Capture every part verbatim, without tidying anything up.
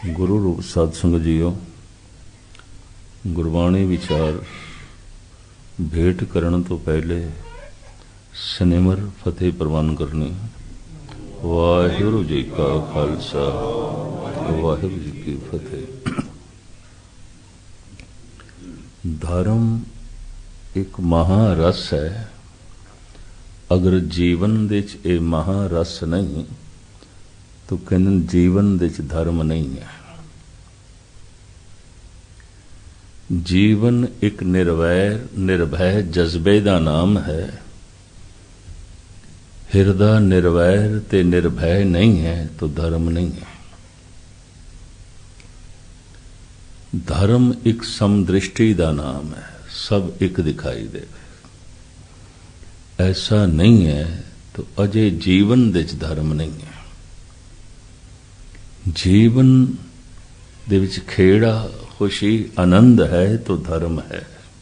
गुरु रूप साध संगत जीओ, गुरबाणी विचार भेंट करन तो पहले सनिमर फतेह प्रवान करनी। वाहिगुरु जी का खालसा, वाहिगुरु जी की फतेह। धर्म एक महारस है। अगर जीवन दे च ये महारस नहीं तो कहने जीवन दे च धर्म नहीं है। जीवन एक निर्वैर निर्भय जज्बे का नाम है। हिरदा निर्वैर ते निर्भय नहीं है तो धर्म नहीं है। धर्म एक समदृष्टि का नाम है, सब एक दिखाई दे। ऐसा नहीं है तो अजे जीवन दे च धर्म नहीं है। जीवन दे विच खेड़ा खुशी आनंद है तो धर्म है।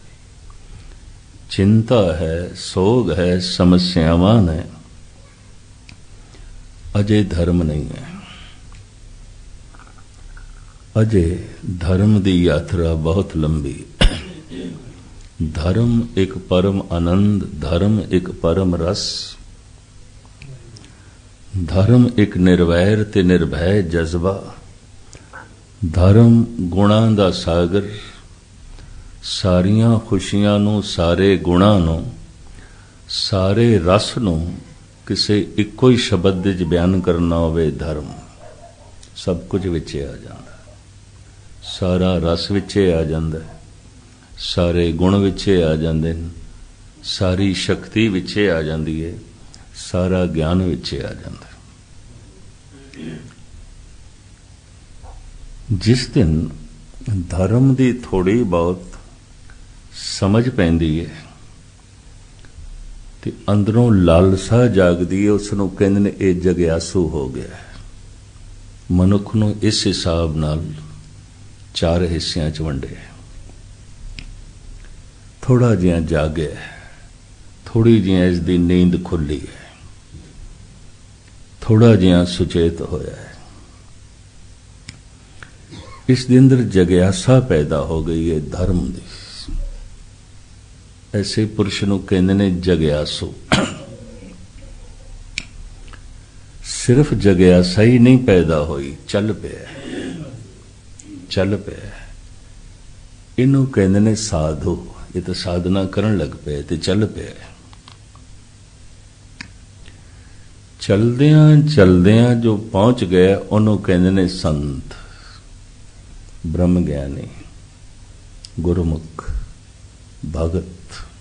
चिंता है, सोग है, समस्यावां है, अजय धर्म नहीं है। अजय धर्म की यात्रा बहुत लंबी। धर्म एक परम आनंद, धर्म एक परम रस, धर्म एक निर्वैर ते निर्भय जज्बा, धर्म गुणां दा सागर। सारियां खुशियां नूं, सारे गुणां नूं, सारे रस नूं किसे इक्को ही शब्द विच बयान करना होवे धर्म, सब कुछ विचे आ जांदा। सारा रस विचे आ जांदा, सारे गुण विचे आ जांदे ने, सारी शक्ति विचे आ जांदी है, सारा ज्ञान विचे आ जांदा। जिस दिन धर्म की थोड़ी बहुत समझ पैंदी है ते अंदरों लालसा जागदी है, उसनों कहंदे ने ये जग्यासू हो गया है। मनुख नूं इस हिसाब नाल चार हिस्सियां च वंडे। थोड़ा जिहा जागे, थोड़ी जिहा इसकी नींद खुली है, थोड़ा जिहा सुचेत होया है। इसके अंदर जग्यासा पैदा हो गई है धर्म की। ऐसे पुरुष नूं कहंदे ने जग्यासू। सिर्फ जग्यासा ही नहीं पैदा हुई, चल पिया चल पिया इनू कहंदे ने साधु। ये तो साधना करन लग पे ते चल पे। चलदियां चलदियां जो पहुंच गए उन्हों कहंदे ने संत, ब्रह्म ज्ञानी, गुरुमुख, भगत।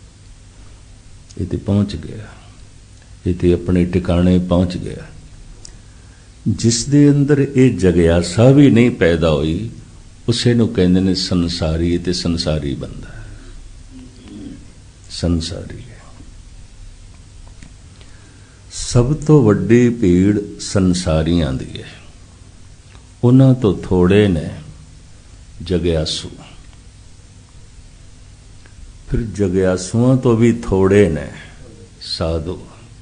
ये पहुंच गया, ये अपने ठिकाने पहुंच गया। जिस दे अंदर ये जग्यासा भी नहीं पैदा हुई उसे नूं कहंदे ने संसारी। ते संसारी बंदा संसारी है। सब तो वड्डी भीड़ संसारियां दी है। उन्हां तो थोड़े ने जग्यासू। फिर जग्यासुआं तो भी थोड़े ने साधु।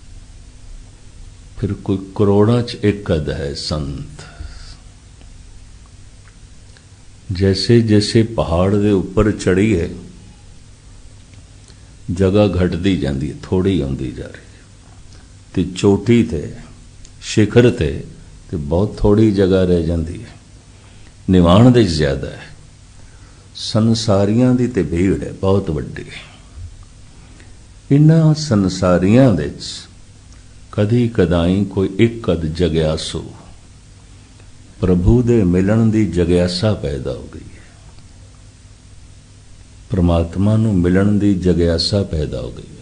फिर कोई करोड़ां च एक अद है संत। जैसे जैसे पहाड़ दे ऊपर चढ़ी है जगह घटती जाती है, थोड़ी आती जा रही है। ते चोटी ते शिखर ते, ते बहुत थोड़ी जगह रह जाती है। निवाण दे ज्यादा है। संसारियां दी ते भीड़ है बहुत वड्डी। इन्हां संसारियां दे कदी कदाई कोई एक कद जग्यासू, प्रभु दे मिलन दी जग्यासा पैदा हो गई है। परमात्मा नूं मिलन दी जग्यासा पैदा हो गई है।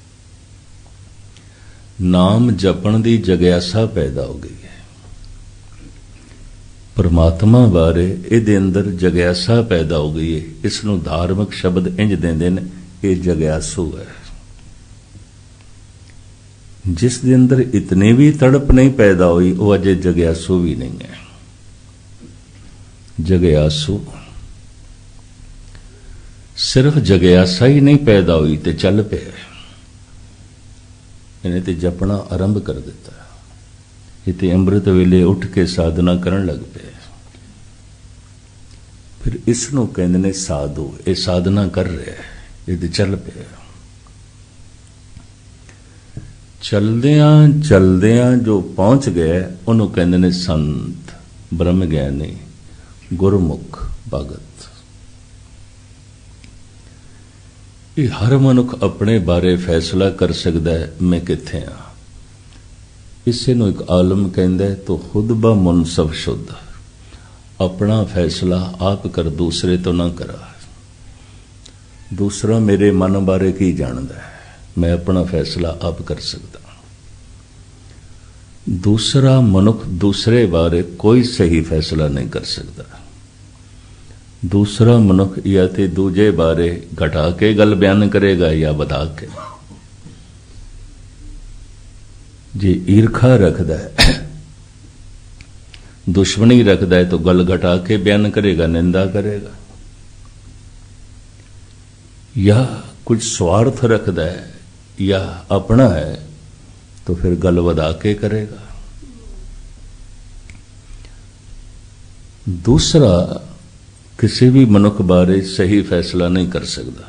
नाम जपण दी जग्यासा पैदा हो गई है। परमात्मा बारे इहदे अंदर जग्यासा पैदा हो गई है। इसनूं धार्मिक शब्द इंज देंदे ने, ये जग्यासू है। जिस दे अंदर इतनी भी तड़प नहीं पैदा हुई वो अजे जग्यासू भी नहीं है। जग्यासू सिर्फ जग्यासा ही नहीं पैदा हुई ते चल पे, इन्हें ते जपना आरंभ कर दिता। ये ते अमृत वेले उठ के साधना करन लग पे। फिर इसनों कहते ने साधु। ये साधना कर रहा है, ये तो चल पे। चलदियां चलदियां जो पहुंच गए उन्होंने कहते ने संत, ब्रह्म ज्ञानी, गुरमुख, भगत। ये हर मनुख अपने बारे फैसला कर सकता है, मैं किथे हाँ। इसे नूं एक आलम कहंदा है, तो खुद ब मन सब शुद्ध। अपना फैसला आप कर, दूसरे तो ना करा। दूसरा मेरे मन बारे की जानदा है, मैं अपना फैसला आप कर सकता। दूसरा मनुख दूसरे बारे कोई सही फैसला नहीं कर सकता। दूसरा मनुख या तो दूजे बारे घटा के गल बयान करेगा या बधा के। जे ईर्खा रखदा है, दुश्मनी रखदा है, तो गल घटा के बयान करेगा, निंदा करेगा। या कुछ स्वार्थ रखदा है या अपना है, तो फिर गल वधा के करेगा। दूसरा किसी भी मनुख बारे सही फैसला नहीं कर सकता।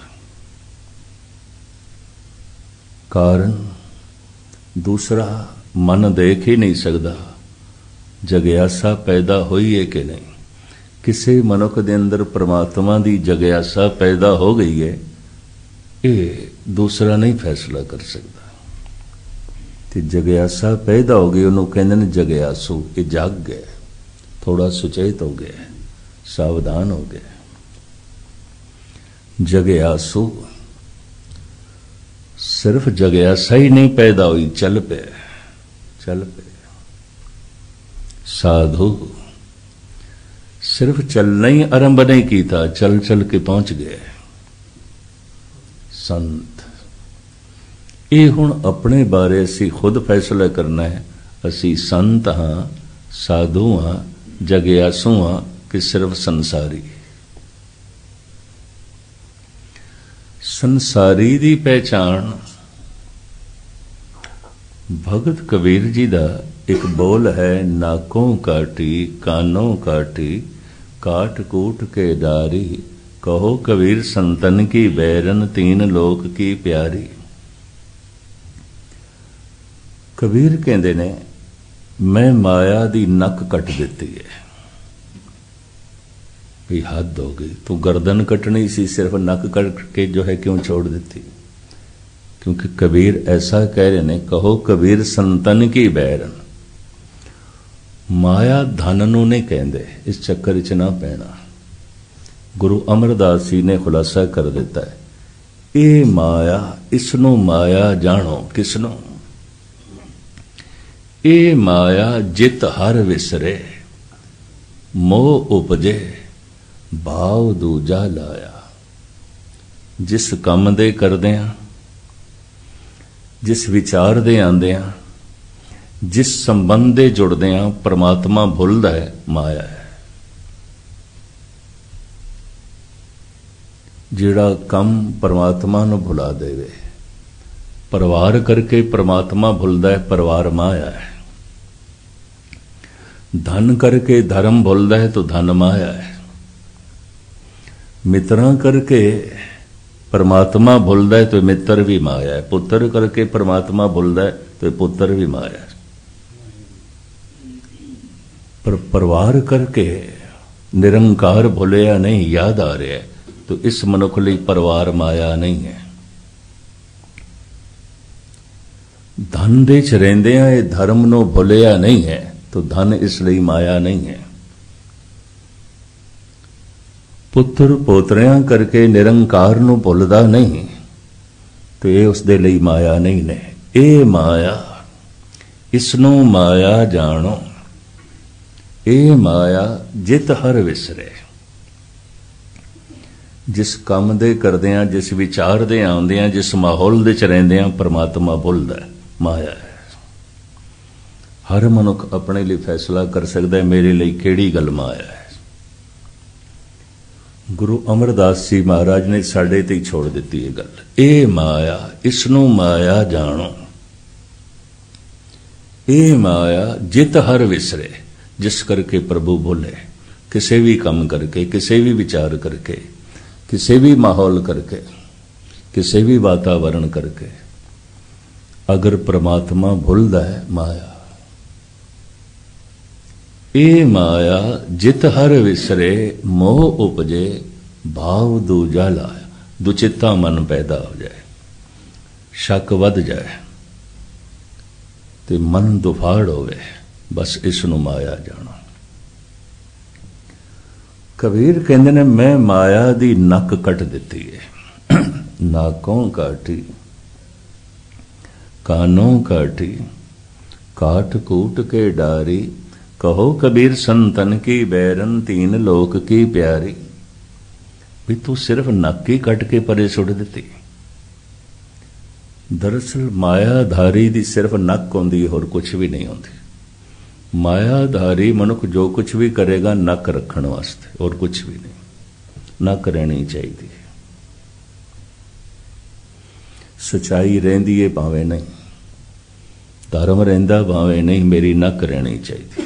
कारण दूसरा मन देख ही नहीं सकता जगयासा पैदा हुई है कि नहीं। किसी मनुख के अंदर परमात्मा की जगयासा पैदा हो गई है, ये दूसरा नहीं फैसला कर सकता। तो जगयासा पैदा हो गई, उन्होंने कहते हैं जगयासु, ये जाग गए, थोड़ा सुचेत हो गया, सावधान हो गए। जगयासु सिर्फ जगयासा ही नहीं पैदा हुई, चल पे चल पे। साधु सिर्फ चलना ही आरंभ नहीं किया, चल चल के पहुंच गए। संत ये हुण अपने बारे असी खुद फैसला करना है, असी संत हाँ, साधु हाँ, जगयासु हाँ कि सिर्फ संसारी। संसारी दी पहचान भगत कबीर जी दा एक बोल है, नाकों काटी कानों काटी काट कूट के डारी, कहो कबीर संतन की बैरन तीन लोक की प्यारी। कबीर कहते ने मैं माया दी नक कट देती है। भी हद हो गई, तू गर्दन कटनी सी, सिर्फ नक कट के जो है क्यों छोड़ देती। क्योंकि कबीर ऐसा कह रहे ने, कहो कबीर संतन की बैरन। माया धन नूं नहीं कहंदे, इस चक्कर च ना पैना। गुरु अमरदास जी ने खुलासा कर दिता है, ये माया, इसनों माया जानो किसनों। ये माया जित हर विसरे, मोह उपजे भाव दूजा लाया। जिस काम दे करदियां, जिस विचार दे आंदियां, जिस संबंध दे जुड़दियां परमात्मा भुलदा है, माया है। जिहड़ा कम परमात्मा नूं भुला देवे, परिवार करके परमात्मा भुलदा है, परिवार माया है। धन करके धर्म भुलदा है, तो धन माया है। मित्रां करके परमात्मा भुलदा है, तो मित्र भी माया है। पुत्र करके परमात्मा भुलदा है, तो पुत्र भी माया है। पर परिवार करके निरंकार भुलिया नहीं, याद आ रहा है, तो इस मनुख लई परिवार माया नहीं है। धन दे च रहिंदियां ये धर्म नूं भुलिया नहीं है, तो धन इसलिए माया नहीं है। पुत्र पोतरियां करके निरंकार नूं भुलदा नहीं, तो ये उसदे लई माया नहीं ने। ए माया इसनों माया जानो, ए माया जित हर विसरे। जिस काम दे करदियां, जिस विचार दे आउंदियां, जिस माहौल दे च रहिंदियां परमात्मा भुलदा है, माया है। हर मनुख अपने लिए फैसला कर सकता है, मेरे लिए केड़ी गल माया है। गुरु अमरदास जी महाराज ने साडे ते छोड़ दी है गल। ए माया इसनों माया जानो, ए माया जित हर विसरे। जिस करके प्रभु बोले, किसी भी काम करके, किसी भी विचार करके, किसी भी माहौल करके, किसी भी वातावरण करके अगर परमात्मा भुलदा है माया, ए माया जित हर विसरे मोह उपजे भाव दूजा लाया। दुचिता मन पैदा हो जाए, शक वध जाए ते मन दुफाड़ होवे, बस इसनू माया जानो। कबीर कहते ने मैं माया दी नक कट दिती है। नाकों काटी कानों काटी काट कूट के डारी, कहो कबीर संतन की बैरन तीन लोक की प्यारी। भी तू सिर्फ नक ही कट के परे सुट दिती। दरअसल मायाधारी दी सिर्फ नक होंदी, होर कुछ भी नहीं होंदी। मायाधारी मनुख जो कुछ भी करेगा नक रखने वास्ते, और कुछ भी नहीं। नक रहनी चाहिए। सच्चाई रहिंदी है भावें नहीं, धर्म रहिंदा भावें नहीं, मेरी नक रहनी चाहिए।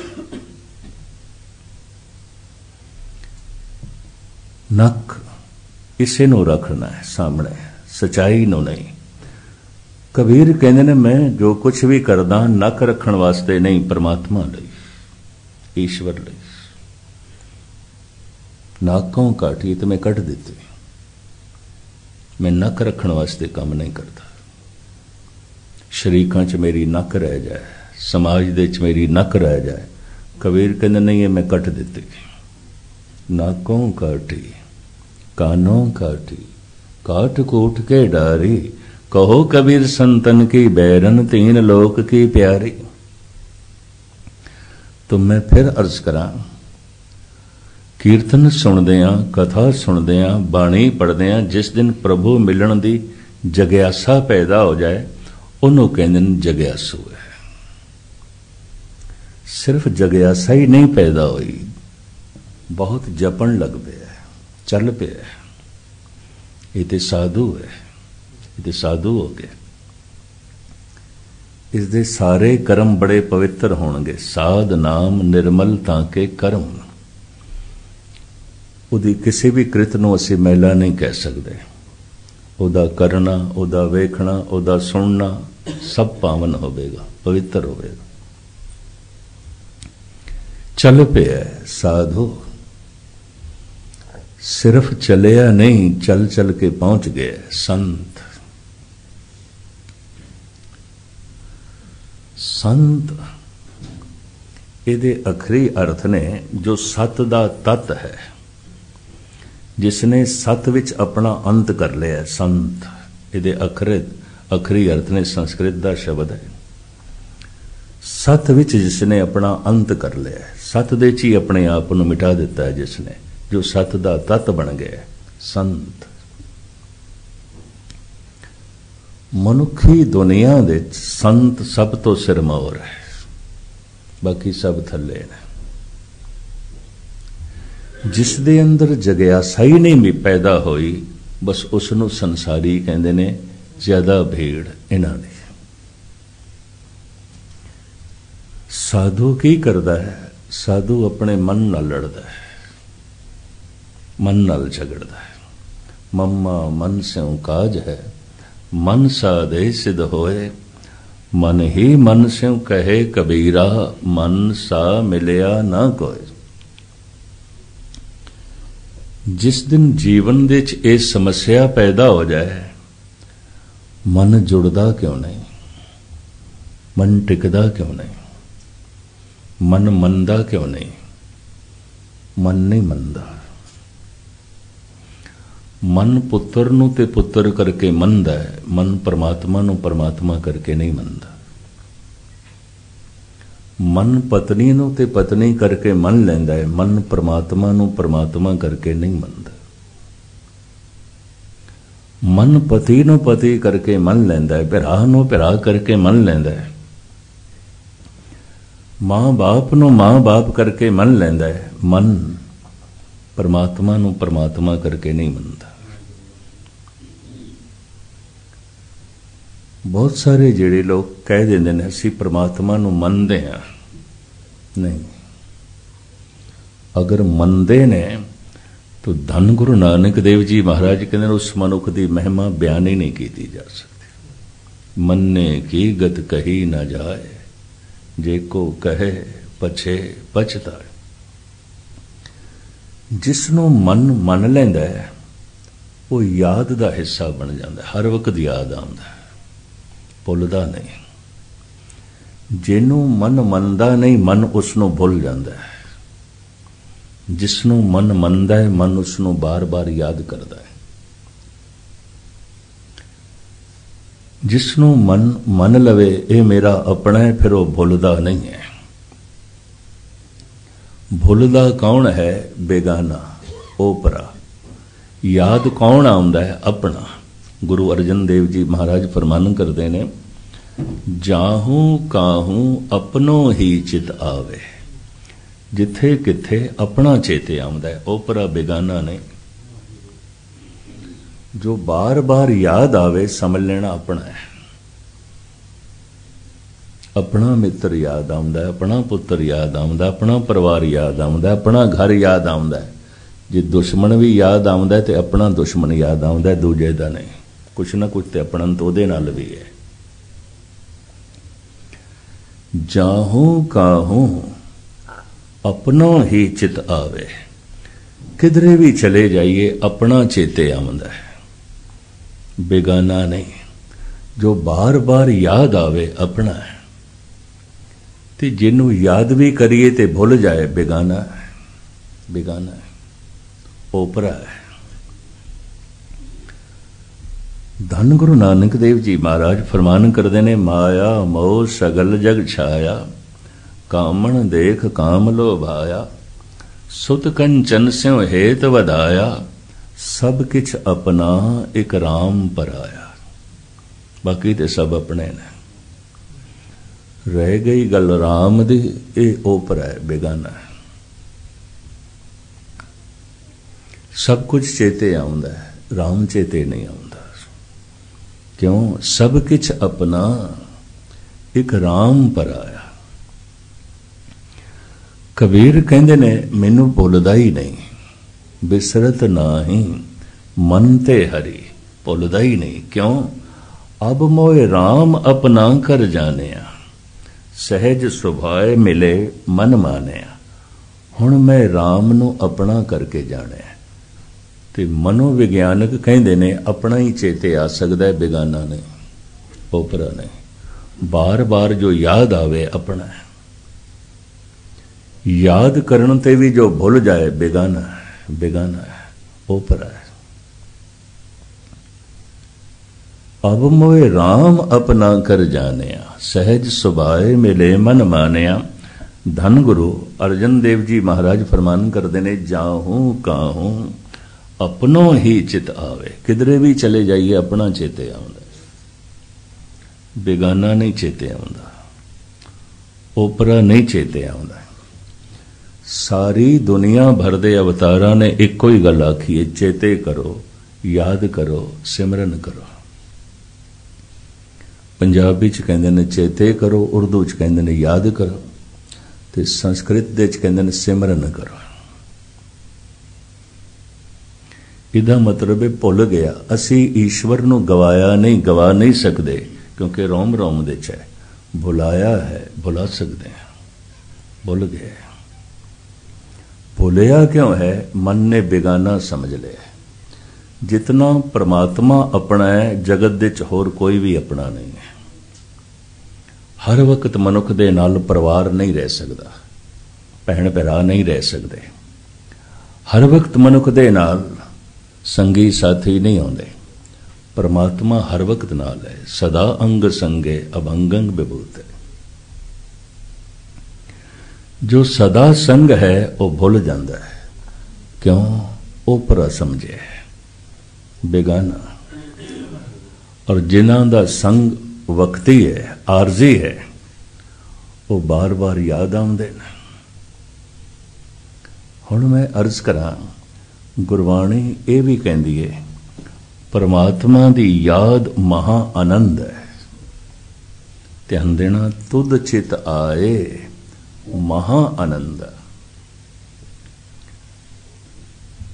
नक इसे नू रखना है सामने, सच्चाई नू नहीं। कबीर कहते ने मैं जो कुछ भी करदा नक रखण वास्ते नहीं, परमात्मा लई, ईश्वर लई। नाकों काटी तो मैं कट दिती। मैं नक रखण वास्ते काम नहीं करता। शरीकां च मेरी नक रह जाए, समाज दे च मेरी नक रह जाए। कबीर कहते नहीं है मैं कट दिती। नाकों काटी कानों काटी काट कूट के डारी, कहो कबीर संतन की बैरन तीन लोक की प्यारी। तो मैं फिर अर्ज करा, कीर्तन सुनदियां, कथा सुनदियां, बाणी पढ़दियां जिस दिन प्रभु मिलन दी जग्यासा पैदा हो जाए, उन्हों कहते हैं जग्यासु है। सिर्फ जग्यासा ही नहीं पैदा हुई, बहुत जपन लग पे, चल पे। ये तो साधु है, ये साधु हो गए। इसदे सारे कर्म बड़े पवित्र होणगे। साध नाम निर्मल ताके कर्म। उदी किसी भी कृत नूं असीं मैला नहीं कह सकते। उदा करना, उदा वेखना, उदा सुनना सब पावन होवेगा, पवित्र होवेगा। चल पे साधु, सिर्फ चलिया नहीं, चल चल के पहुंच गए संत। संत इहदे अखरी अर्थ ने जो सत दा तत है, जिसने सत विच अपना अंत कर लिया, संत। इहदे अखरे अखरी अर्थ ने संस्कृत दा शब्द है। सत विच जिसने अपना अंत कर लिया, सत दे च ही अपने आप को मिटा दिता है जिसने, जो सत दा तत बन गया संत। मनुखी दुनिया दे संत सब तो सिरमौर है, बाकी सब थले ने। जिस दे अंदर जग्यासा ही नहीं पैदा होई, बस उसनों संसारी कहते ने ज्यादा भीड़ इन्हां दी। साधु की करदा है? साधु अपने मन नाल लड़दा है, मन नाल झगड़दा है। मम्मा मन स्यों काज है, मन साधे सिद्ध होए। मन ही मन स्यों कहे कबीरा, मन सा मिलिया ना कोई। जिस दिन जीवन दे च ये समस्या पैदा हो जाए, मन जुड़दा क्यों नहीं, मन टिकदा क्यों नहीं, मन मनदा क्यों नहीं? मन नहीं मनदा। मन पुत्र नूं ते पुत्र करके मनदा है, मन परमात्मा नूं परमात्मा करके नहीं मनदा। मन पत्नी नूं ते पत्नी करके मन लैंदा है, मन परमात्मा नूं परमात्मा करके नहीं मनदा। मन पति नूं पति करके मन लैंदा है, भरा नूं भरा करके मन लैंदा है। मां बाप नूं मां बाप करके मन लैंदा है, मन परमात्मा नूं परमात्मा करके नहीं मनदा। बहुत सारे जिहड़े लोग कह देंदे ने असीं परमात्मा नूं मनदे हां, नहीं। अगर मनते ने तो धन गुरु नानक देव जी महाराज कहते उस मनुख की महिमा बयान ही नहीं की जा सकती। मन्ने की गत कही न जाए, जे को कहे पछे पछताए। जिसनों मन मन लैंदा है वो याद का हिस्सा बन जाता है, हर वक्त याद आता है, भुलदा नहीं। जिन्हों मन मनदा नहीं, मन उसनों भुल जाता है। जिसनों मन मनदा है, मन उसनों बार बार याद करता है। जिसनों मन मन लवे ये मेरा अपना है, फिर वो भुलदा नहीं है। भुलदा कौन है? बेगाना, ओपरा। याद कौन आउंदा है? अपना। गुरु अर्जन देव जी महाराज फरमान करते ने, जाहू काहू अपनों ही चित आवे। जिथे किथे अपना चेते आउंदा है, ओपरा बेगाना नहीं। जो बार बार याद आवे समझ लेना अपना है। अपना मित्र याद आउंदा है, अपना पुत्र याद आउंदा, अपना परिवार याद आउंदा, अपना घर याद आउंदा है। जे दुश्मन भी याद आउंदा है तो अपना दुश्मन याद आउंदा है, दूजे दा नहीं। कुछ ना कुछ तो अपना तो उहदे नाल भी है। जाहू काहू अपनों ही चित आवे। किधरे भी चले जाइए अपना चेते आउंदा है, बेगाना नहीं। जो बार बार याद आवे अपना है, ते जिन्हों याद भी करिए ते भूल जाए बेगाना है, बेगाना है, ओपरा है। धन गुरु नानक देव जी महाराज फरमान करते ने, माया मोह सगल जग छाया, कामण देख काम लोभाया, सुत कंचन स्यों हेत वधाया, सब किछ अपना एक राम पराया। बाकी ते सब अपने ने, रह गई गल राम दी, ये ओपरा है, बेगाना है। सब कुछ चेते आउंदा है, राम चेते नहीं आउंदा। क्यों? सब किछ अपना एक राम पराया। कबीर कहंदे ने, मैनू भुलदा ही नहीं, बिसरत नाही मन ते हरि। भुलदा ही नहीं। क्यों? अब मोए राम अपना कर जानिया, सहज सुभाए मिले मन मानिया। हुण मैं राम नू अपना करके जानिया। ते मनोविग्यानक कहंदे ने, अपना ही चेते आ सकदा है, बेगाना नहीं, ओपरा नहीं। बार बार जो याद आवे अपना है। याद करने ते भी जो भूल जाए बेगाना है, बेगाना है, ओपरा है। अब मोए राम अपना कर जानिया, सहज सुभाए मिले मन मानिया। धन गुरु अर्जन देव जी महाराज फरमान करते ने, जाहू काहू अपनों ही चित आवे। किधरे भी चले जाइए अपना चेते आउंदा, बेगाना नहीं चेते आउंदा, ओपरा नहीं चेते आउंदा। सारी दुनिया भर दे अवतारां ने इको ही गल आखी है, चेते करो, याद करो, सिमरन करो। पंजाबी च कहंदे ने चेते करो, उर्दू च कहंदे ने याद करो, ते संस्कृत दे च कहंदे ने सिमरन करो। इहदा मतलब है भुल गया। असी ईश्वर नू गवाया नहीं, गवा नहीं सकते, क्योंकि रोम रोम दे च है। भुलाया है, भुला सकते हैं, भुल गए। भुलिया क्यों है? मन ने बेगाना समझ लिया। जितना परमात्मा अपना है, जगत दे च होर कोई भी अपना नहीं है। हर वक्त मनुख दे नाल परिवार नहीं रह सकता, भैन भरा नहीं रह सकते। हर वक्त मनुख दे नाल संगी साथी नहीं आउंदे। परमात्मा हर वक्त नाल है, सदा अंग संगे अभंगंग विभूत है। जो सदा संग है वो भूल जाता है। क्यों? ओपरा समझे है, बेगाना। और जिन्हां दा संग वक्ती है, आरजी है, वो बार बार याद आउंदे ने। हुण मैं अर्ज करा, गुरबाणी ये भी कहती है, परमात्मा दी याद महा आनंद है। ध्यान देना, तुद चित आए महा आनंद।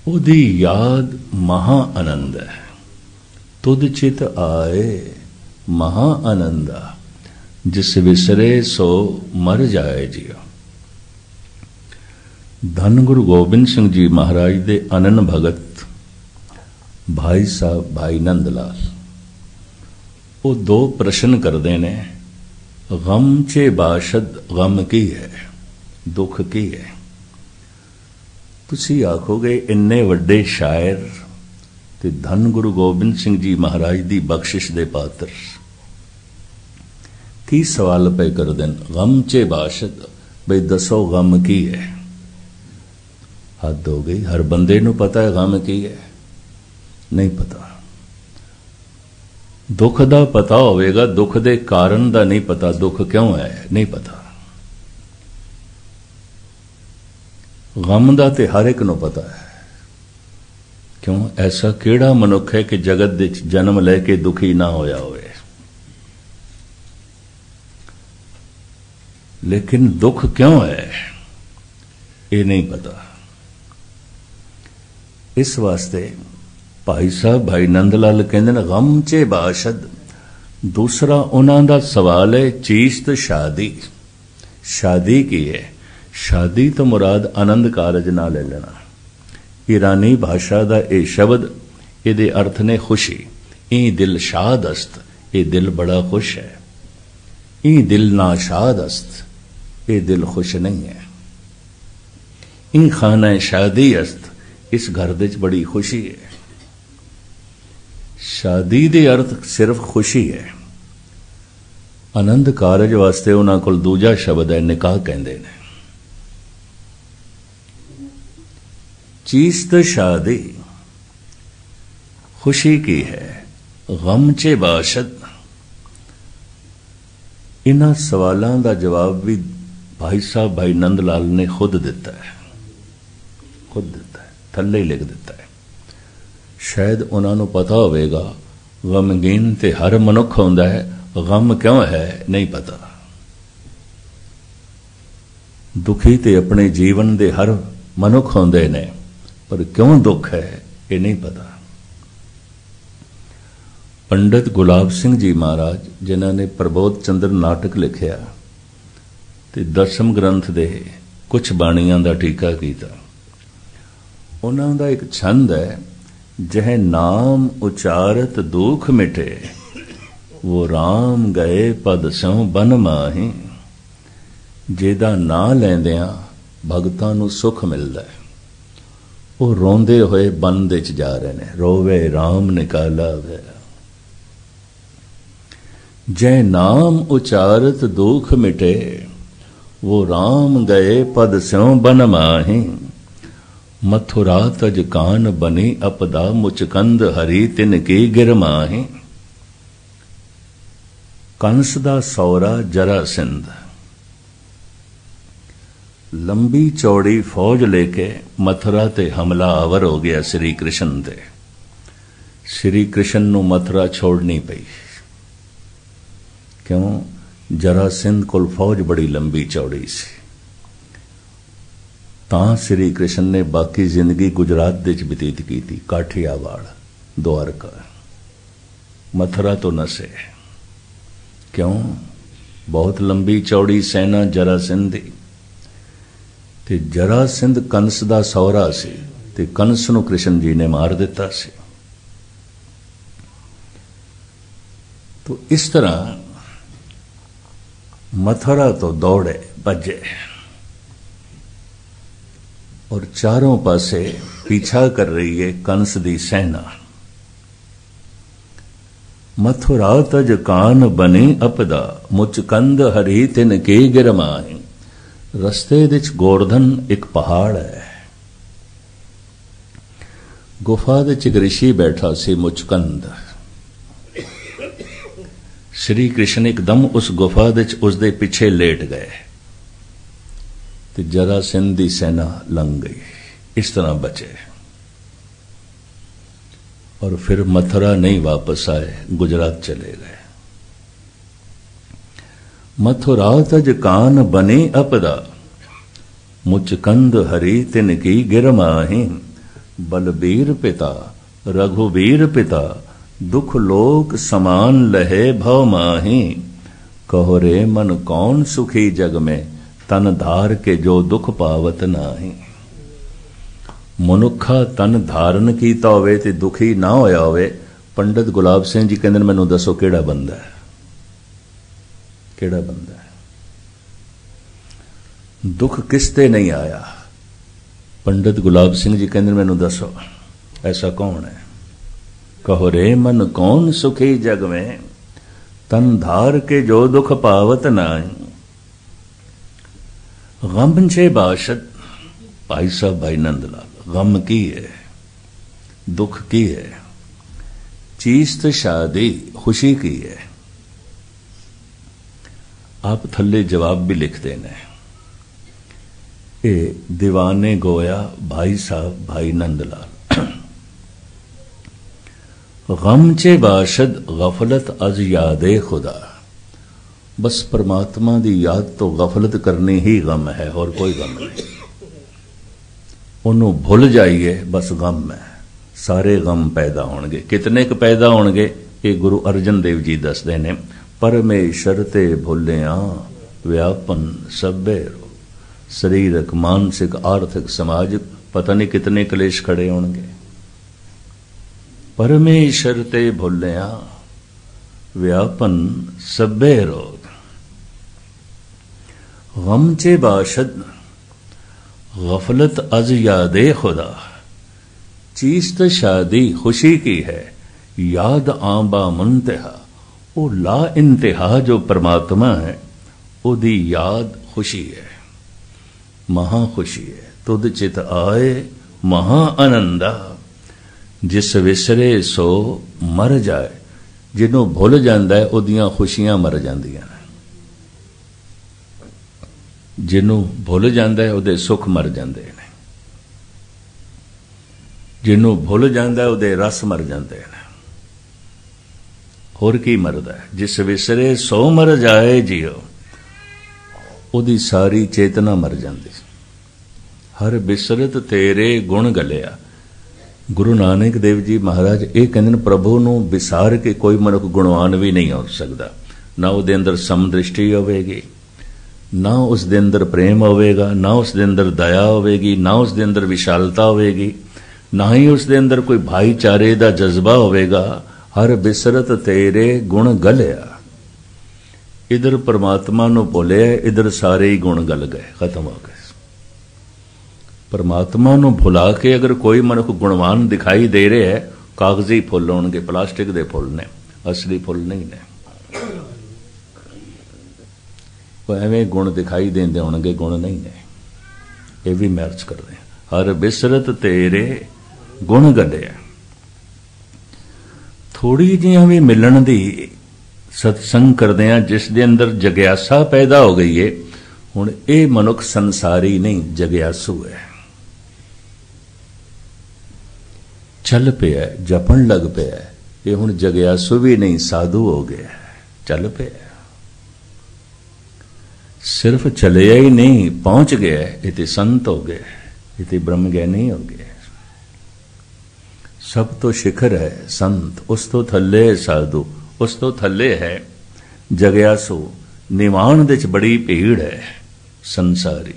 ओदी याद महा आनंद है। तुद चित आए महा आनंदा, जिस विसरे सो मर जाए जिया। धन गुरु गोबिंद सिंह जी महाराज दे अनन भगत भाई साहब भाई नंद लाल वो दो प्रश्न करते ने, गम चे बाशद गम की है, दुख की है। तुसी आखोगे इन्ने वड्डे शायर ते धन गुरु गोबिंद सिंह जी महाराज दी बख्शिश दे पात्र की सवाल पे कर देन, गम चे बाशद, बई दसो गम की है। हद हो गई, हर बंदे नू पता है गम की है, नहीं पता। दुख दा पता होवेगा, दुख दे कारण दा नहीं पता, दुख क्यों है नहीं पता। गम दा ते हर एक नू पता है। क्यों? ऐसा केड़ा मनुख है कि जगत दे जन्म लेके दुखी ना होया होवे। लेकिन दुख क्यों है ये नहीं पता। इस वास्ते भाई साहब भाई नंद लाल कहते हैं गम चे बाशद। दूसरा उन्हां दा सवाल है चीस्त शादी। शादी की है? शादी तो मुराद आनंद कारज ना ले लेना। ईरानी भाषा दा ए शब्द इहदे अर्थ ने खुशी। ई दिल शाद अस्त, ये दिल बड़ा खुश है। ई दिल नाशाद अस्त, ये दिल खुश नहीं है। ई खाना शादी अस्त, इस घर दे बड़ी खुशी है। शादी दे अर्थ सिर्फ खुशी है। आनंद कारज वास्ते उन्हां कोल दूजा शब्द है निकाह कहंदे ने। चीस्त शादी खुशी की है, गम चे बाशद। इन्हां सवालों का जवाब भी भाई साहब भाई नंद लाल ने खुद दिता है, खुद दिता है, थल्ले ही लिख दिता है। शायद उन्होंने पता होगा गमगीन ते हर मनुख होंदा है, गम क्यों है नहीं पता। दुखी ते अपने जीवन दे हर मनुख होंदे ने, पर क्यों दुख है ये नहीं पता। पंडित गुलाब सिंह जी महाराज जिन्हों ने प्रबोध चंद्र नाटक लिखिया ते दसम ग्रंथ दे कुछ बाणियां दा टीका कीता, उन्हां दा एक छंद है, जह नाम उचारत दुख मिटे, वो राम गए पद स्यों बन माही। जेदा ना लैंदियां भगतां नूं सुख मिलदा है, वो रोंदे होए बन दे च जा रहे ने। रोवे राम निकाला वे, जय नाम उचारत दुख मिटे, वो राम गए पद स्यों बन माही। मथुरा तज कान बनी अपदा, मुचकंद हरी तिन की गिरमाही। कंस दा सौरा जरासिंध लंबी चौड़ी फौज लेके मथुरा ते हमला आवर हो गया श्री कृष्ण ते। श्री कृष्ण नूं मथुरा छोड़नी पई। क्यों? जरासिंध कोल फौज बड़ी लंबी चौड़ी सी। तां श्री कृष्ण ने बाकी जिंदगी गुजरात दे च बतीत की थी, काठियावाड़, द्वारका, मथुरा तो नसे। क्यों? बहुत लंबी चौड़ी सेना जरासिंध दी। ते जरासिंध कंस दा सौरा सी, ते कंस नूं कृष्ण जी ने मार दिता सी। तो इस तरह मथुरा तो दौड़े भजे और चारों पासे पीछा कर रही है कंस दी सेना। मथुरा तज कान बनी अपदा, मुचकंद हरी तिन की गिरमाई। रस्ते विच गोवर्धन एक पहाड़ है। गुफा विच एक ऋषि बैठा सी मुचकंद। श्री कृष्ण एकदम उस गुफा विच उसदे पीछे लेट गए ते जरासिंध दी सेना लंघ गई। इस तरह बचे और फिर मथुरा नहीं वापस आए, गुजरात चले गए। मथुरा तज कान बने अपदा, मुचकंद हरी तिन की गिरमाही। बलबीर पिता रघुवीर पिता, दुख लोक समान लहे भव माही। कहो रे मन कौन सुखी जग में, तन धार के जो दुख पावत नाही। मनुखा तन धारण कीता होवे ते दुखी ना होया होवे। पंडित गुलाब सिंह जी कहंदे मैनू दसो केड़ा बंदा है, केड़ा बंदा है। दुख किसते नहीं आया। पंडित गुलाब सिंह जी कहंदे मैनू दसो ऐसा कौन है। कहो रे मन कौन सुखी जग में, तन धार के जो दुख पावत नाई। गम छे बाशद, भाई साहब भाई नंदलाल, गम की है, दुख की है। चीज तो शादी खुशी की है। आप थल्ले जवाब भी लिख देना। ए दीवाने गोया भाई साहब भाई नंदलाल। गम चे बाशद गफलत अज यादे खुदा। बस परमात्मा दी याद तो गफलत करनी ही गम है और कोई गम नहीं। उन्होंने भुल जाइए बस गम है। सारे गम पैदा होंगे। कितने क पैदा होंगे ये गुरु अर्जन देव जी दसदे ने। परमेश्वर ते भुलिया व्यापन सभे रो। शरीरक मानसिक आर्थिक समाजिक पता नहीं कितने कलेश खड़े होंगे। परमेश्वर ते भुलिया व्यापन सभे रोग। गम चे बाशद गफलत अज यादे खुदा। चीज तो शादी खुशी की है, याद आंबा मुंतहा। वो ला इंतहा जो परमात्मा है ओदी याद खुशी है, महा खुशी है। तुद चित आए महा आनंदा। जिस विसरे सो मर जाए। जिन्हों भुल जाता है ओदियां खुशियां मर जांदियां ने। जिन्हों भुल जाता है ओदे सुख मर जाते हैं। जिन्हों भुल जाता है ओदे रस मर जाते हैं। होर की मरदा है। जिस विसरे सो मर जाए जियो। ओदी सारी चेतना मर जाती। हर बिसरत तेरे गुण गलिया। गुरु नानक देव जी महाराज ये कहते हैं प्रभु नूं विसार के कोई मनुख गुणवान भी नहीं हो सकता। ना उहदे अंदर समदृष्टि होवेगी, ना उस दे अंदर प्रेम होवेगा, ना उस दे अंदर दया होवेगी, ना उस दे अंदर विशालता होवेगी, ना ही उस दे अंदर कोई भाईचारे दा जज्बा होवेगा। हर बिसरत तेरे गुण गलिया। इधर परमात्मा नूं भुलिया, इधर सारे ही गुण गल गए, खत्म हो गए। परमात्मा नूं भुला के अगर कोई मनुख गुणवान दिखाई दे रहे है, कागजी फुल होणगे, प्लास्टिक दे फुल ने, असली फुल नहीं ने। एवें गुण दिखाई देंदे होणगे, गुण नहीं ने। ये भी मैच कर रहे हैं। हर बिसरत तेरे गुण गलिया। थोड़ी जिहां भी मिलन दी सत्संग करदे आ, जिस दे अंदर जग्यासा पैदा हो गई है। हुण ये मनुख संसारी नहीं, जग्यासू है। चल पिया, जपन लग पिया। ये हुण जग्यासू भी नहीं, साधु हो गया। चल पिया, सिर्फ चलिया ही नहीं, पहुंच गया। इति संत हो गए, इति ब्रह्म ज्ञानी हो गए। सब तो शिखर है संत, उस तो थल्ले है साधु, उस तो थल्ले है जग्यासू। निवाण दे च बड़ी भीड़ है संसारी।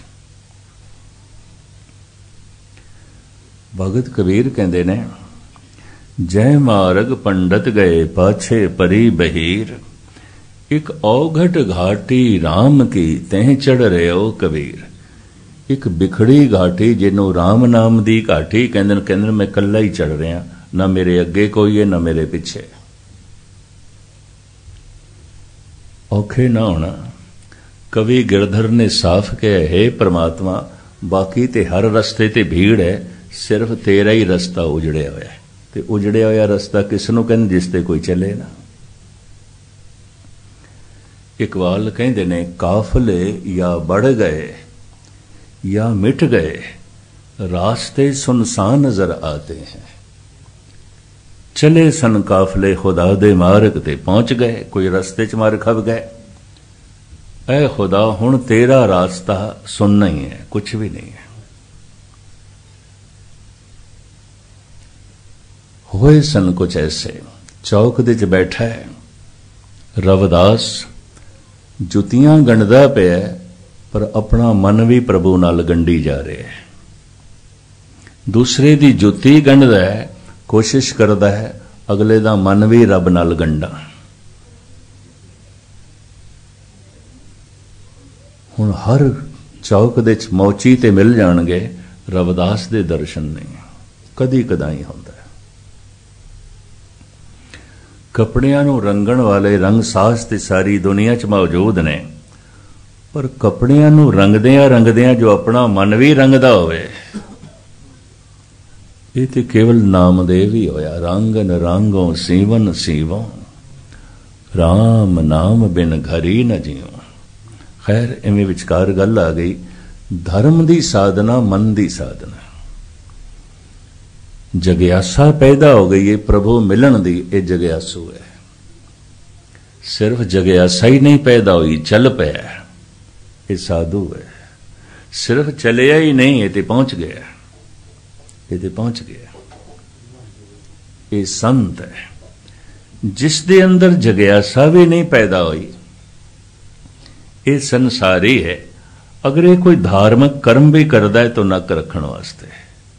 भगत कबीर कहते ने, जय मार्ग पंडित गए पाछे परी बहीर। एक औघट घाटी राम की तह चढ़ रहे हो कबीर। एक बिखड़ी घाटी जिन्हों राम नाम दी घाटी कहंदे कहंदे मैं कल्ला ही चढ़ रहा, ना मेरे अगे कोई है ना मेरे पिछे। औखे ना होना। कवि गिरधर ने साफ कहा, हे परमात्मा बाकी ते हर रस्ते ते भीड़ है, सिर्फ तेरा ही रस्ता उजड़िया होया है। ते उजड़िया होया रस्ता किसनों कहंदे, जिसते कोई चले ना। इकबाल कहते ने, काफले या बढ़ गए या मिट गए, रास्ते सुनसान नजर आते हैं। चले सन काफले खुदा दे मार्ग ते पहुंच गए, कोई रस्ते च मार खप गए। ऐ खुदा हुण तेरा रास्ता सुनना ही है, कुछ भी नहीं है। होए सन कुछ ऐसे। चौक दे च बैठा है रविदास, जुतियां गंढदा पिया पर अपना मन भी प्रभु नाल गंढी जा रहा है। दूसरे दी जुती गंढदा है, कोशिश करदा है अगले दा मन भी रब नाल गंढा। हुण हर चौक दे च मौची ते मिल जाणगे, रविदास दे दर्शन नहीं कदी कदाई हुंदा। कपड़ियां नूं रंगण वाले रंग साज ते सारी दुनिया च मौजूद ने, पर कपड़ियां नूं रंगदियां रंगदियां जो अपना मन भी रंगदा होवे, ये तो केवल नामदेव ही होया। रंगन रंगों सीवन सीवों, राम नाम बिन घरी न जियो। खैर इवें विचकार गल आ गई, धर्म दी साधना मन दी साधना। जग्यासा पैदा हो गई है प्रभु मिलन दी, ये जग्यासू है। सिर्फ जग्यासा ही नहीं पैदा हुई, चल पाया, ये साधु है। सिर्फ चलिया ही नहीं, ये तो पहुंच गया, ये तो पहुंच गया, ये संत है। जिस दे अंदर जग्यासा भी नहीं पैदा हुई, ये संसारी है। अगर ये कोई धार्मिक कर्म भी करता है तो नक रखण वास्ते,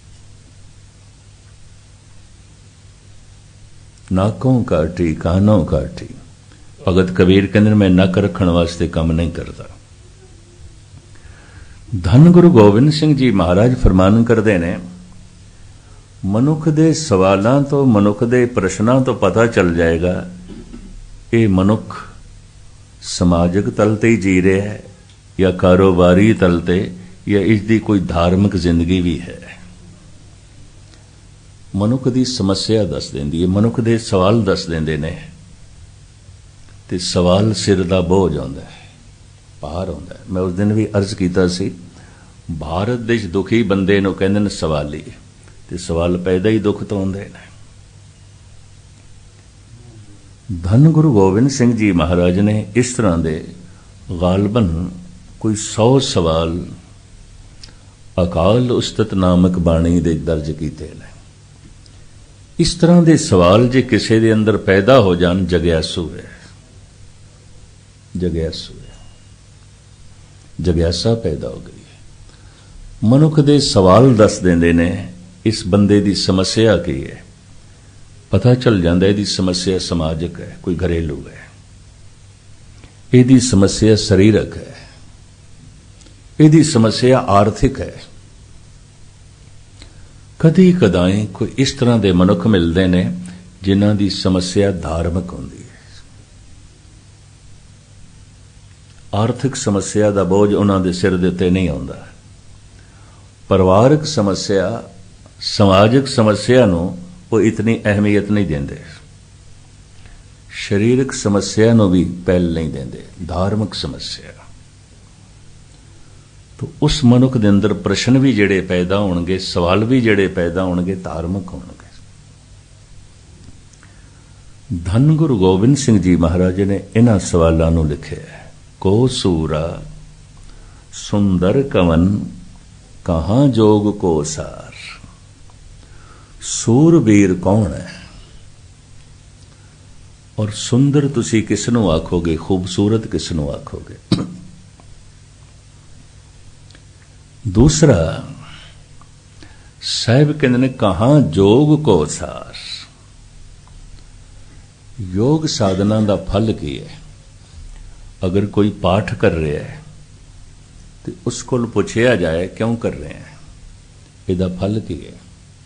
नाकों काटी कानों काटी। भगत कबीर कहते मैं नक रखण वास्ते काम नहीं करता। धन गुरु गोबिंद सिंह जी महाराज फरमान करते ने, मनुख दे सवालों तो मनुख दे प्रश्नों तो पता चल जाएगा ये मनुख समाजिक तल ते ही जी रहा है या कारोबारी तल ते, या इसकी कोई धार्मिक जिंदगी भी है। मनुख की समस्या दस देंदी है, मनुख दे सवाल दस देंदे ने, ते सवाल सिर दा बोझ आउंदा है, भार आउंदा है। मैं उस दिन भी अर्ज कीता सी, भारत देश दुखी बंदे नूं कहंदे ने सवाली, ते सवाल पैदा ही दुख तो आउंदे ने। धन गुरु गोबिंद सिंह जी महाराज ने इस तरह दे गालबन कोई सौ सवाल अकाल उस्तत नामक बाणी दे दर्ज कीते ने। इस तरह दे सवाल जे किसी दे अंदर पैदा हो जान, जग्यासू है, जग्यासू है, जग्यासा पैदा हो गई है। मनुख दे सवाल दस देंदे ने इस बंदे दी समस्या की है, पता चल जाता है। समस्या समाजिक है, कोई घरेलू है, यदी समस्या शरीरक है, यदी समस्या आर्थिक है। कदी कदाई कोई इस तरह के मनुख मिलते हैं जिन्हां दी समस्या धार्मिक होंदी है। आर्थिक समस्या का बोझ उन्हां दे सिर दे उत्ते नहीं आउंदा। परिवारक समस्या, समाजिक समस्या नूं वो इतनी अहमियत नहीं देंदे, शरीरक समस्या नूं भी पहल नहीं देंदे, धार्मिक समस्या। तो उस मनुख के अंदर प्रश्न भी जिहड़े पैदा होणगे, सवाल भी जिहड़े पैदा होणगे, धार्मिक होणगे। धन गुरु गोबिंद सिंह जी महाराज ने इन्हां सवालों नूं लिखिआ है। को सूरा सुंदर कवन, कहाँ जोग को सार। सूरबीर कौन है और सुंदर तुसी किसनों आखोगे, खूबसूरत किसनों आखोगे। दूसरा साहिब कहते ने कहाँ जोग को सार। योग साधना का फल की है। अगर कोई पाठ कर रहा है तो उसको पूछा जाए क्यों कर रहे हैं, इसका फल की है।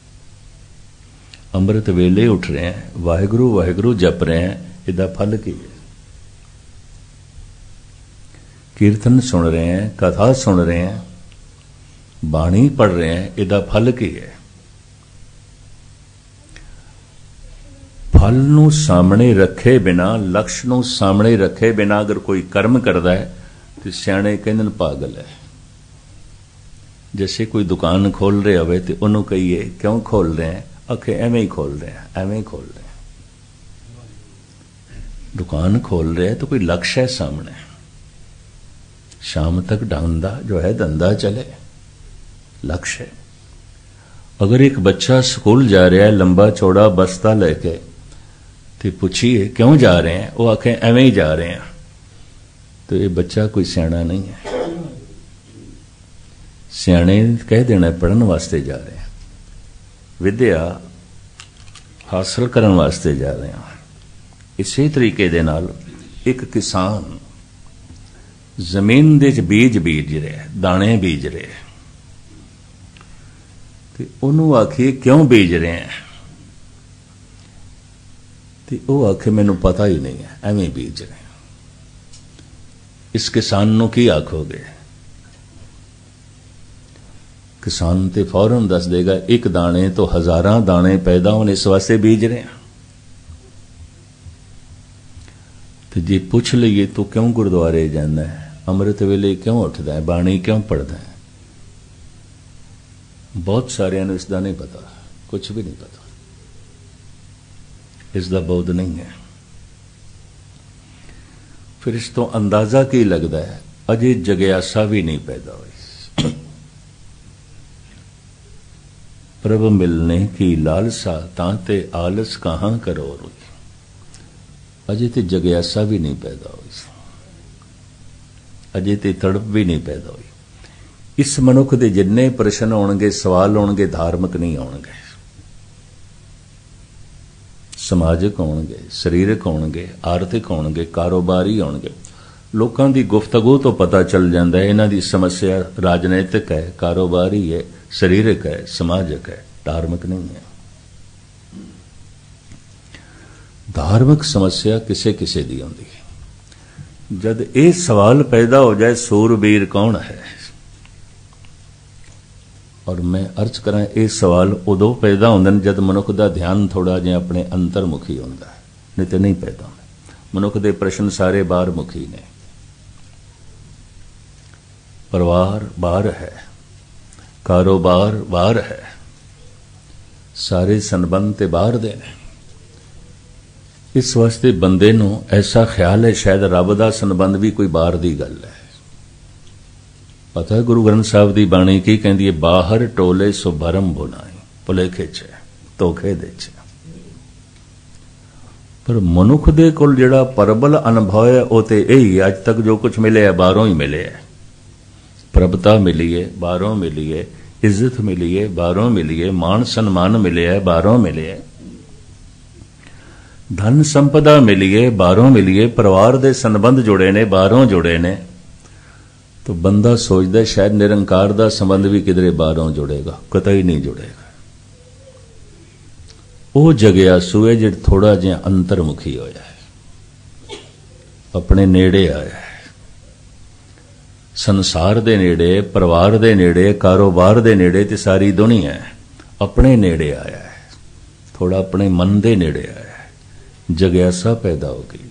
अमृत वेले उठ रहे हैं, वाहिगुरु वाहिगुरु जप रहे हैं, इसका फल की है। कीर्तन सुन रहे हैं, कथा सुन रहे हैं, बाणी पढ़ रहे हैं, इसका फल की है। फल नूं सामने रखे बिना, लक्ष्य नूं सामने रखे बिना अगर कोई कर्म करता है तो सियाणे कहंदे पागल है। जैसे कोई दुकान खोल रहे हो तो उन्होंने कहिए क्यों खोल रहे हैं, आखे एवें ही खोल रहे हैं, एवें ही खोल रहे हैं। दुकान खोल रहे हैं तो कोई लक्ष्य है सामने, शाम तक ढंगा जो है धंधा चले, लक्ष्य है। अगर एक बच्चा स्कूल जा रहा है लंबा चौड़ा बस्ता लेके तो पूछिए क्यों जा रहे हैं, वो आखें एवं ही जा रहे हैं, तो ये बच्चा कोई सियाणा नहीं है। सियाणे कह देना पढ़न वास्ते जा रहे हैं, विद्या हासिल करने वास्ते जा रहे हैं। इसी तरीके दे नाल एक किसान जमीन दे बीज बीज रहा, दाने बीज रहे, तो उन्होंने आखिए क्यों बीज रहे हैं, तो वो आखे मैनू पता ही नहीं है, एवं बीज रहे। इस किसान नू की आखोगे? किसान तो फौरन दस देगा एक दाने तो हजारां दाने पैदा होने, इस वास्ते बीज रहे हैं। तो जे पूछ लीए तो क्यों गुरुद्वारे जाना है, अमृत वेले क्यों उठता है, बाणी क्यों पढ़ता है, बहुत सारिਆਂ ਨੂੰ इसका नहीं पता, कुछ भी नहीं पता, इसका बोध नहीं है। फिर इस तो अंदाजा की लगता है, अजे जग्यासा भी नहीं पैदा हुई। प्रभ मिलने की लालसा तांते आलस कहां करो रोई, अजे ते जग्यासा भी नहीं पैदा हुई, अजे ते तड़प भी नहीं पैदा हुई। इस मनुख दे जिन्ने प्रश्न होणगे, सवाल होणगे, धार्मिक नहीं होणगे, समाजिक होणगे, सरीरक होणगे, आर्थिक होणगे, कारोबारी होणगे। लोकां दी गुफ्तगू तो पता चल जाता है इन्हां दी समस्या राजनैतिक है, कारोबारी है, सरीरक है, समाजिक है, धार्मिक नहीं है। धार्मिक समस्या किसे किसे दी होंदी है। जद ये सवाल पैदा हो जाए सूरबीर कौन है, और मैं अर्ज करा ये सवाल उदों पैदा होंदे जद मनुख का ध्यान थोड़ा जिहा अपने अंतरमुखी होंदा है, नहीं तो नहीं पैदा होंदे। मनुख के प्रश्न सारे बाहरमुखी ने, परिवार बाहर है, कारोबार बाहर है, सारे संबंध ते बाहर दे ने। इस वास्ते बंदे नूं ऐसा ख्याल है शायद रब दा संबंध भी कोई बाहर दी गल है। पता है गुरु ग्रंथ साहब की बाणी की कहती है, बाहर टोले सो भरम बुनाई, भुलेखे च धोखे दे च। पर मनुख दे कोल जिहड़ा परबल अनुभव है वो तो यही अज तक जो कुछ मिले है बाहरों ही मिले है। प्रभता मिली है बाहरों मिली है, इज्जत मिली है बाहरों मिली है, मान सम्मान मिले है बाहरों मिले है, धन संपदा मिली है बाहरों मिली है, परिवार दे संबंध जुड़े ने बाहरों जुड़े ने। तो बंदा सोचता शायद निरंकार दा संबंध भी किधरे बाहरों जुड़ेगा, कतई नहीं जुड़ेगा। वो जग्यासू है जिहड़ा थोड़ा जिहा अंतरमुखी होया है, अपने नेड़े आया है, संसार दे नेड़े, परिवार दे नेड़े, कारोबार दे नेड़े ते सारी दुनिया है, अपने नेड़े आया है, थोड़ा अपने मन दे नेड़े आया है, जग्यासा पैदा हो गई।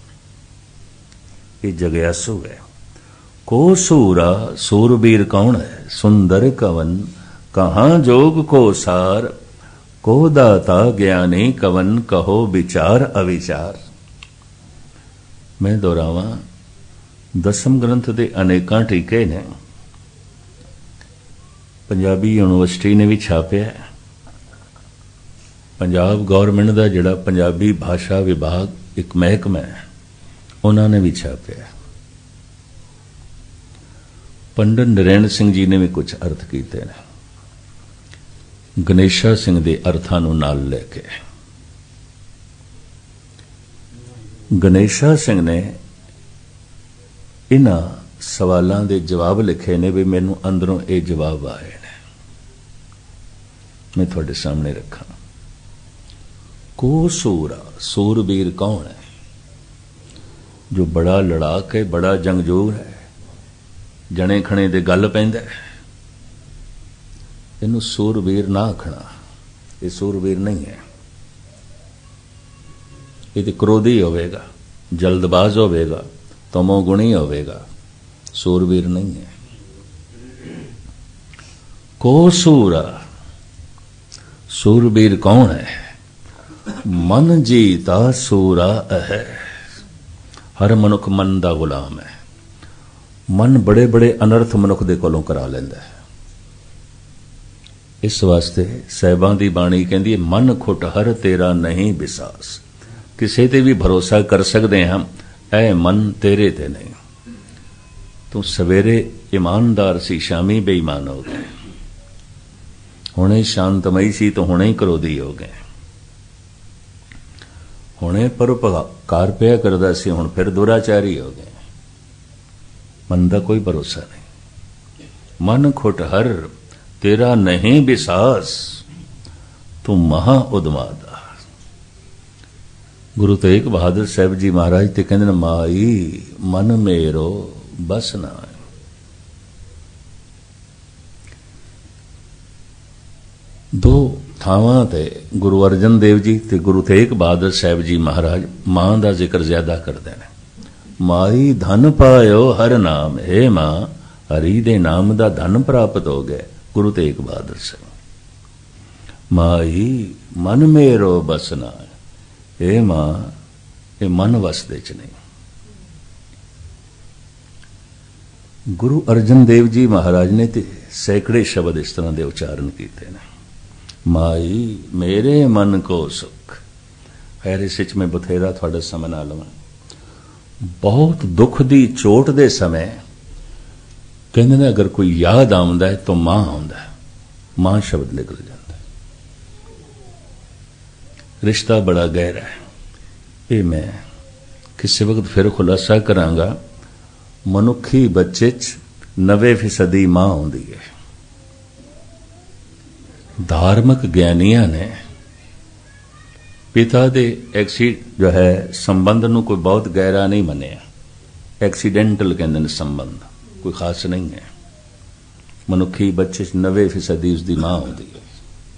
ये जग्यासू है। को सूरा सूरबीर कौन है, सुंदर कवन कहां जोग को सार, को दाता ज्ञानी कवन कहो विचार अविचार। मैं दोहरावा, दसम ग्रंथ के अनेकां टीके ने, पंजाबी यूनिवर्सिटी ने भी छापिया, पंजाब गौरमेंट का जिहड़ा पंजाबी भाषा विभाग एक महकमा है उन्होंने भी छापिया, पंडित नरैण सिंह जी ने भी कुछ अर्थ किए हैं, गणेशा सिंह के अर्थां नूं नाल लैके। गणेशा सिंह ने इन्हां सवालों के जवाब लिखे ने भी मैनू अंदरों ये जवाब आए ने, मैं थोड़े सामने रखा। को सूरा सूरबीर कौन है, जो बड़ा लड़ाक है, बड़ा जंगजूर है, जने खणे दे गल पैंदा है, इनू सूरबीर ना आखना, ये सूरबीर नहीं है। ये तो क्रोधी होवेगा, जल्दबाज होवेगा, तमोगुणी होवेगा, सूरबीर नहीं है। को सूरा सूरबीर कौन है, मन जीता सूरा है। हर मनुख मन का गुलाम है, मन बड़े बड़े अनर्थ मनुख दे कोलों करा लेंदा है। इस वास्ते साहिबां दी बाणी कहंदी है मन खुट हर तेरा नहीं विसास। किसी ते भी भरोसा कर सकते हैं ऐ मन तेरे ते नहीं। तू सवेरे ईमानदार सी शामी बेईमान हो गए, हुणे शांतमई सी तो हुणे ही क्रोधी हो गए, हुणे परोपकार पिया करदा सी हुण फिर दुराचारी हो गए। मन का कोई भरोसा नहीं। मन खुट हर तेरा नहीं विसास, तू महा उदमादा। गुरु तेग बहादुर साहब जी महाराज ते कहंदे ने माई मन मेरो बस ना है। दो थावां ते गुरु अर्जन देव जी ते गुरु तेग बहादुर साहब जी महाराज मां का जिक्र ज्यादा करते हैं। माई धन पायो हर नाम, हे मां हरि दे नाम का धन प्राप्त हो गया। गुरु तेग बहादुर साहब माई मन मेरो बस ना है, हे मां ये मन वसदे च नहीं। गुरु अर्जन देव जी महाराज ने ते सैकड़े शब्द इस तरह के उच्चारण किए हैं। माई मेरे मन को सुख। खैर इस में बथेरा थोड़ा समय ना लवां। बहुत दुख की चोट के समय कहते ने अगर कोई याद आउंदा है तो मां आउंदा है, मां शब्द निकल जाता है। रिश्ता बड़ा गहरा है। ये मैं किसी वक्त फिर खुलासा करांगा। मनुखी बच्चे च नवे फीसदी मां आउंदी है। धार्मिक ज्ञानिया ने पिता दे एक्सी जो है संबंध नूं कोई बहुत गहरा नहीं मनिया। एक्सीडेंटल कहते हैं संबंध, कोई खास नहीं है। मनुखी बच्चे च नवे फीसदी उसकी मां होती है।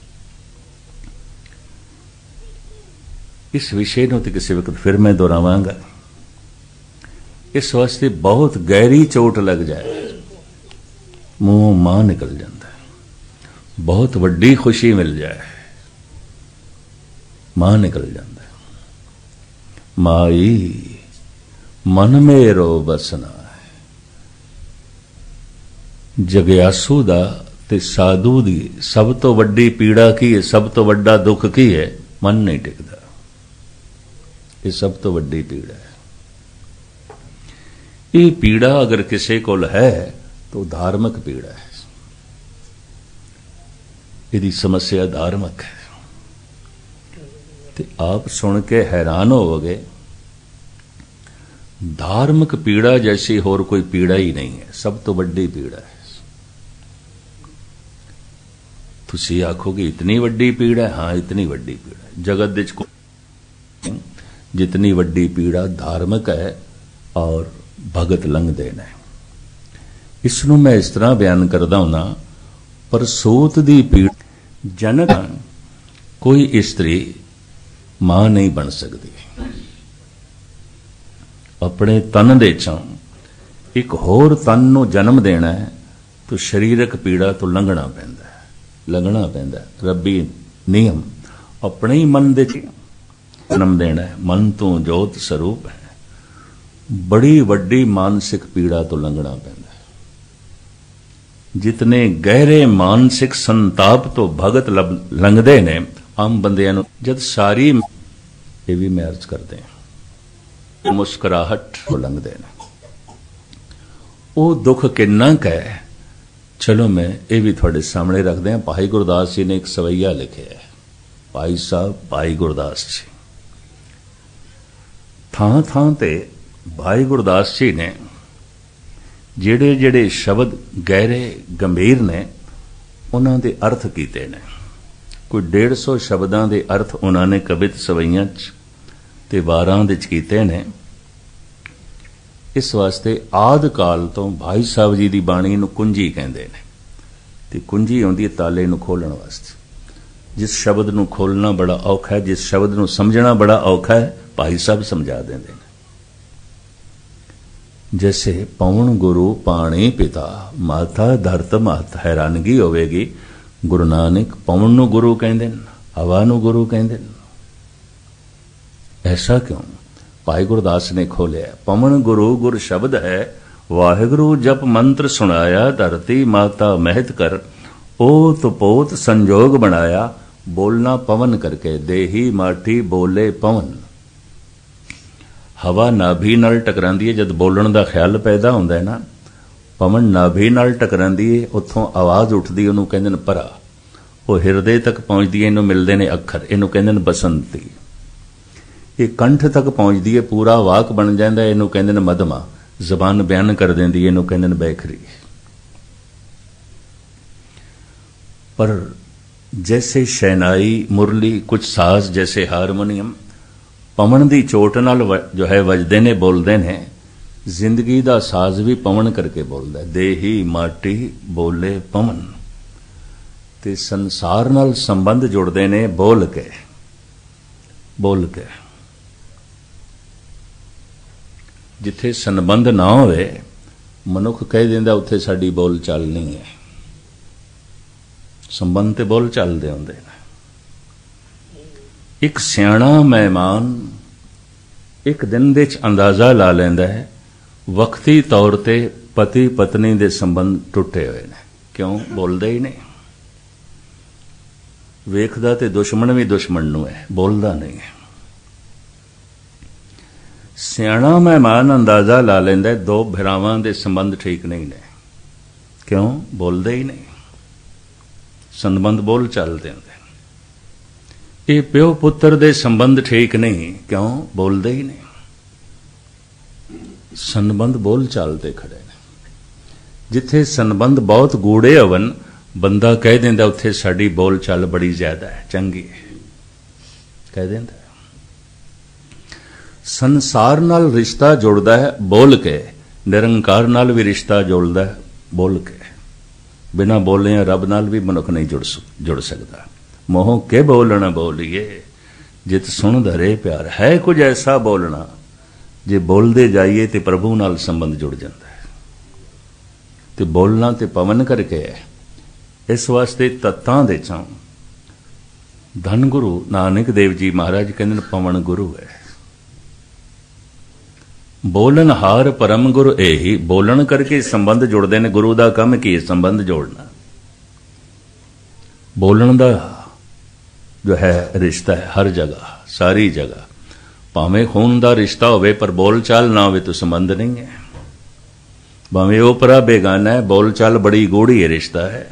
इस विषय नूं ते किसी वक्त फिर मैं दोहरावांगा। इस वास्ते बहुत गहरी चोट लग जाए मुंह मां निकल जाता है। बहुत वड्डी खुशी मिल जाए मां निकल जाता है। माई मन मेरो बसना है। जगयासू दा ते साधु दी सब तो वड्डी पीड़ा की है, सब तो वड्डा दुख की है? मन नहीं टिकता। ये सब तो वड्डी पीड़ा है। ये पीड़ा अगर किसी को है तो धार्मिक पीड़ा है। यदि समस्या धार्मिक है तो आप सुन के हैरान होगे। धार्मिक पीड़ा जैसी और कोई पीड़ा ही नहीं है। सब तो वड्डी पीड़ा है। तुसी आखोगे इतनी वड्डी पीड़ा है? हाँ इतनी वड्डी पीड़ा है। जगत विच जितनी वड्डी पीड़ा धार्मिक है और भगत लंघ देना है। इसनों मैं इस तरह बयान करदा हुंदा। परसूत दी पीड़ा जनक कोई स्त्री मां नहीं बन सकती। अपने तन दे चों एक होर तन नूं जन्म देना है तो शरीरक पीड़ा तो लंघना पैंदा है, लंघना पैंदा है। रब्बी नियम अपने ही मन दे जन्म देना है। मन तो जोत स्वरूप है। बड़ी वड्डी मानसिक पीड़ा तो लंघना पैंदा है। जितने गहरे मानसिक संताप तो भगत लंघदे ने आम बंदियां नूं जद सारी ये भी मैं अर्ज करते हैं मुस्कुराहट को लंघदे ने। वो दुख किन्ना क है चलो मैं ये भी थोड़े सामने रख दें। भाई गुरदास जी ने एक सवैया लिखे है। भाई साहब भाई गुरदास जी थां थां ते भाई गुरदास जी ने जेड़े जेड़े शब्द गहरे गंभीर ने उन्हां दे अर्थ कीते ने। कोई डेढ़ सौ शब्दां दे अर्थ उन्होंने कवित सवैयां च ते वारां दे च कीते ने। इस वास्ते आद काल तो भाई साहब जी की बाणी नूं कुंजी कहंदे ने। ते कुंजी आउंदी है ताले नूं खोलण वास्ते। जिस शब्द नूं खोलना बड़ा औखा है, जिस शब्द नूं समझना बड़ा औखा है, भाई साहब समझा देंदे ने। जैसे पवन गुरु पाणी पिता माता धरत महत। हैरानगी होवेगी गुरु नानक पवन नूं गुरु कहंदे ने, हवा नूं गुरु कहंदे ने। ऐसा क्यों? भाई गुरदास ने खोलिया। पवन गुरु गुर शब्द है। वाहिगुरु जप मंत्र सुनाया धरती माता महत कर। ओत पोत संजोग बनाया, बोलना पवन करके। देही माटी बोले पवन। हवा नाभि नाल टकरांदी है, जद बोलण दा ख्याल पैदा हुंदा है ना, पवन नाभि नाल टकरांदी है, उत्थों आवाज़ उठदी, उहनूं कहंदे ने परा। वो हिरदे तक पहुंचदी है, इहनूं मिलदे ने अखर, इहनूं कहंदे ने बसंती। ये कंठ तक पहुंचदी है, पूरा वाक बन जांदा है, इहनूं कहंदे ने मधमा। जबान बयान कर देंदी, इहनूं कहंदे ने बैखरी। पर जैसे शहनाई, मुरली, कुछ साज जैसे हारमोनियम पवन दी चोट नाल जो है वजदे ने, बोलते ने। जिंदगी दा साज भी पवन करके बोलता है। देही माटी बोले पवन। ते संसार नाल संबंध जुड़ते ने बोल के, बोल के। जिथे संबंध ना होवे, मनुख कह दिंदा उत्थे साडी बोल चाल नहीं है। संबंध ते बोल चलदे हुंदे ने। एक सियाणा मेहमान एक दिन दे च अंदाजा ला लैंदा है, वक्ती तौर ते पति पत्नी दे संबंध टुटे हुए ने। क्यों? बोलदे ही नहीं। वेखदा ते दुश्मन भी दुश्मन नूं है, बोलदा नहीं है। सियाणा मेहमान अंदाजा ला लैंदा है, दो भरावां दे संबंध ठीक नहीं ने। क्यों? बोलदे ही नहीं। संबंध बोल चलते हैं। ये प्यो पुत्र दे संबंध ठीक नहीं। क्यों? बोलते ही नहीं। संबंध बोल चलते खड़े ने। जिथे संबंध बहुत गूढ़े होवन, बंदा कह देंदा उत्थे साडी बोल चाल बड़ी ज्यादा है, चंगी है, कह देंदा। संसार नाल रिश्ता जुड़दा है बोल के, निरंकार नाल भी रिश्ता जुड़दा है बोल के। बिना बोलिया रब नाल भी मनुख नहीं जुड़ जुड़ सकता। मोह के बोलना बोलिए, जित सुन धरे प्यार। है कुछ ऐसा बोलना, जे बोलते जाइए तो प्रभु नाल संबंध जुड़ जाता है। तो बोलना तो पवन करके है। इस वास्ते तत्तां दे चां धन गुरु नानक देव जी महाराज कहते पवन गुरु है। बोलन हार परम गुरु एही। बोलन करके संबंध जुड़ते हैं। गुरु का काम की है संबंध जोड़ना। बोलन का जो है रिश्ता है हर जगह, सारी जगह। भावें खून का रिश्ता होवे पर बोल चाल ना होवे तो संबंध नहीं है। भावें ओपरा बेगाना है, बोल चाल बड़ी गूढ़ी है, रिश्ता है।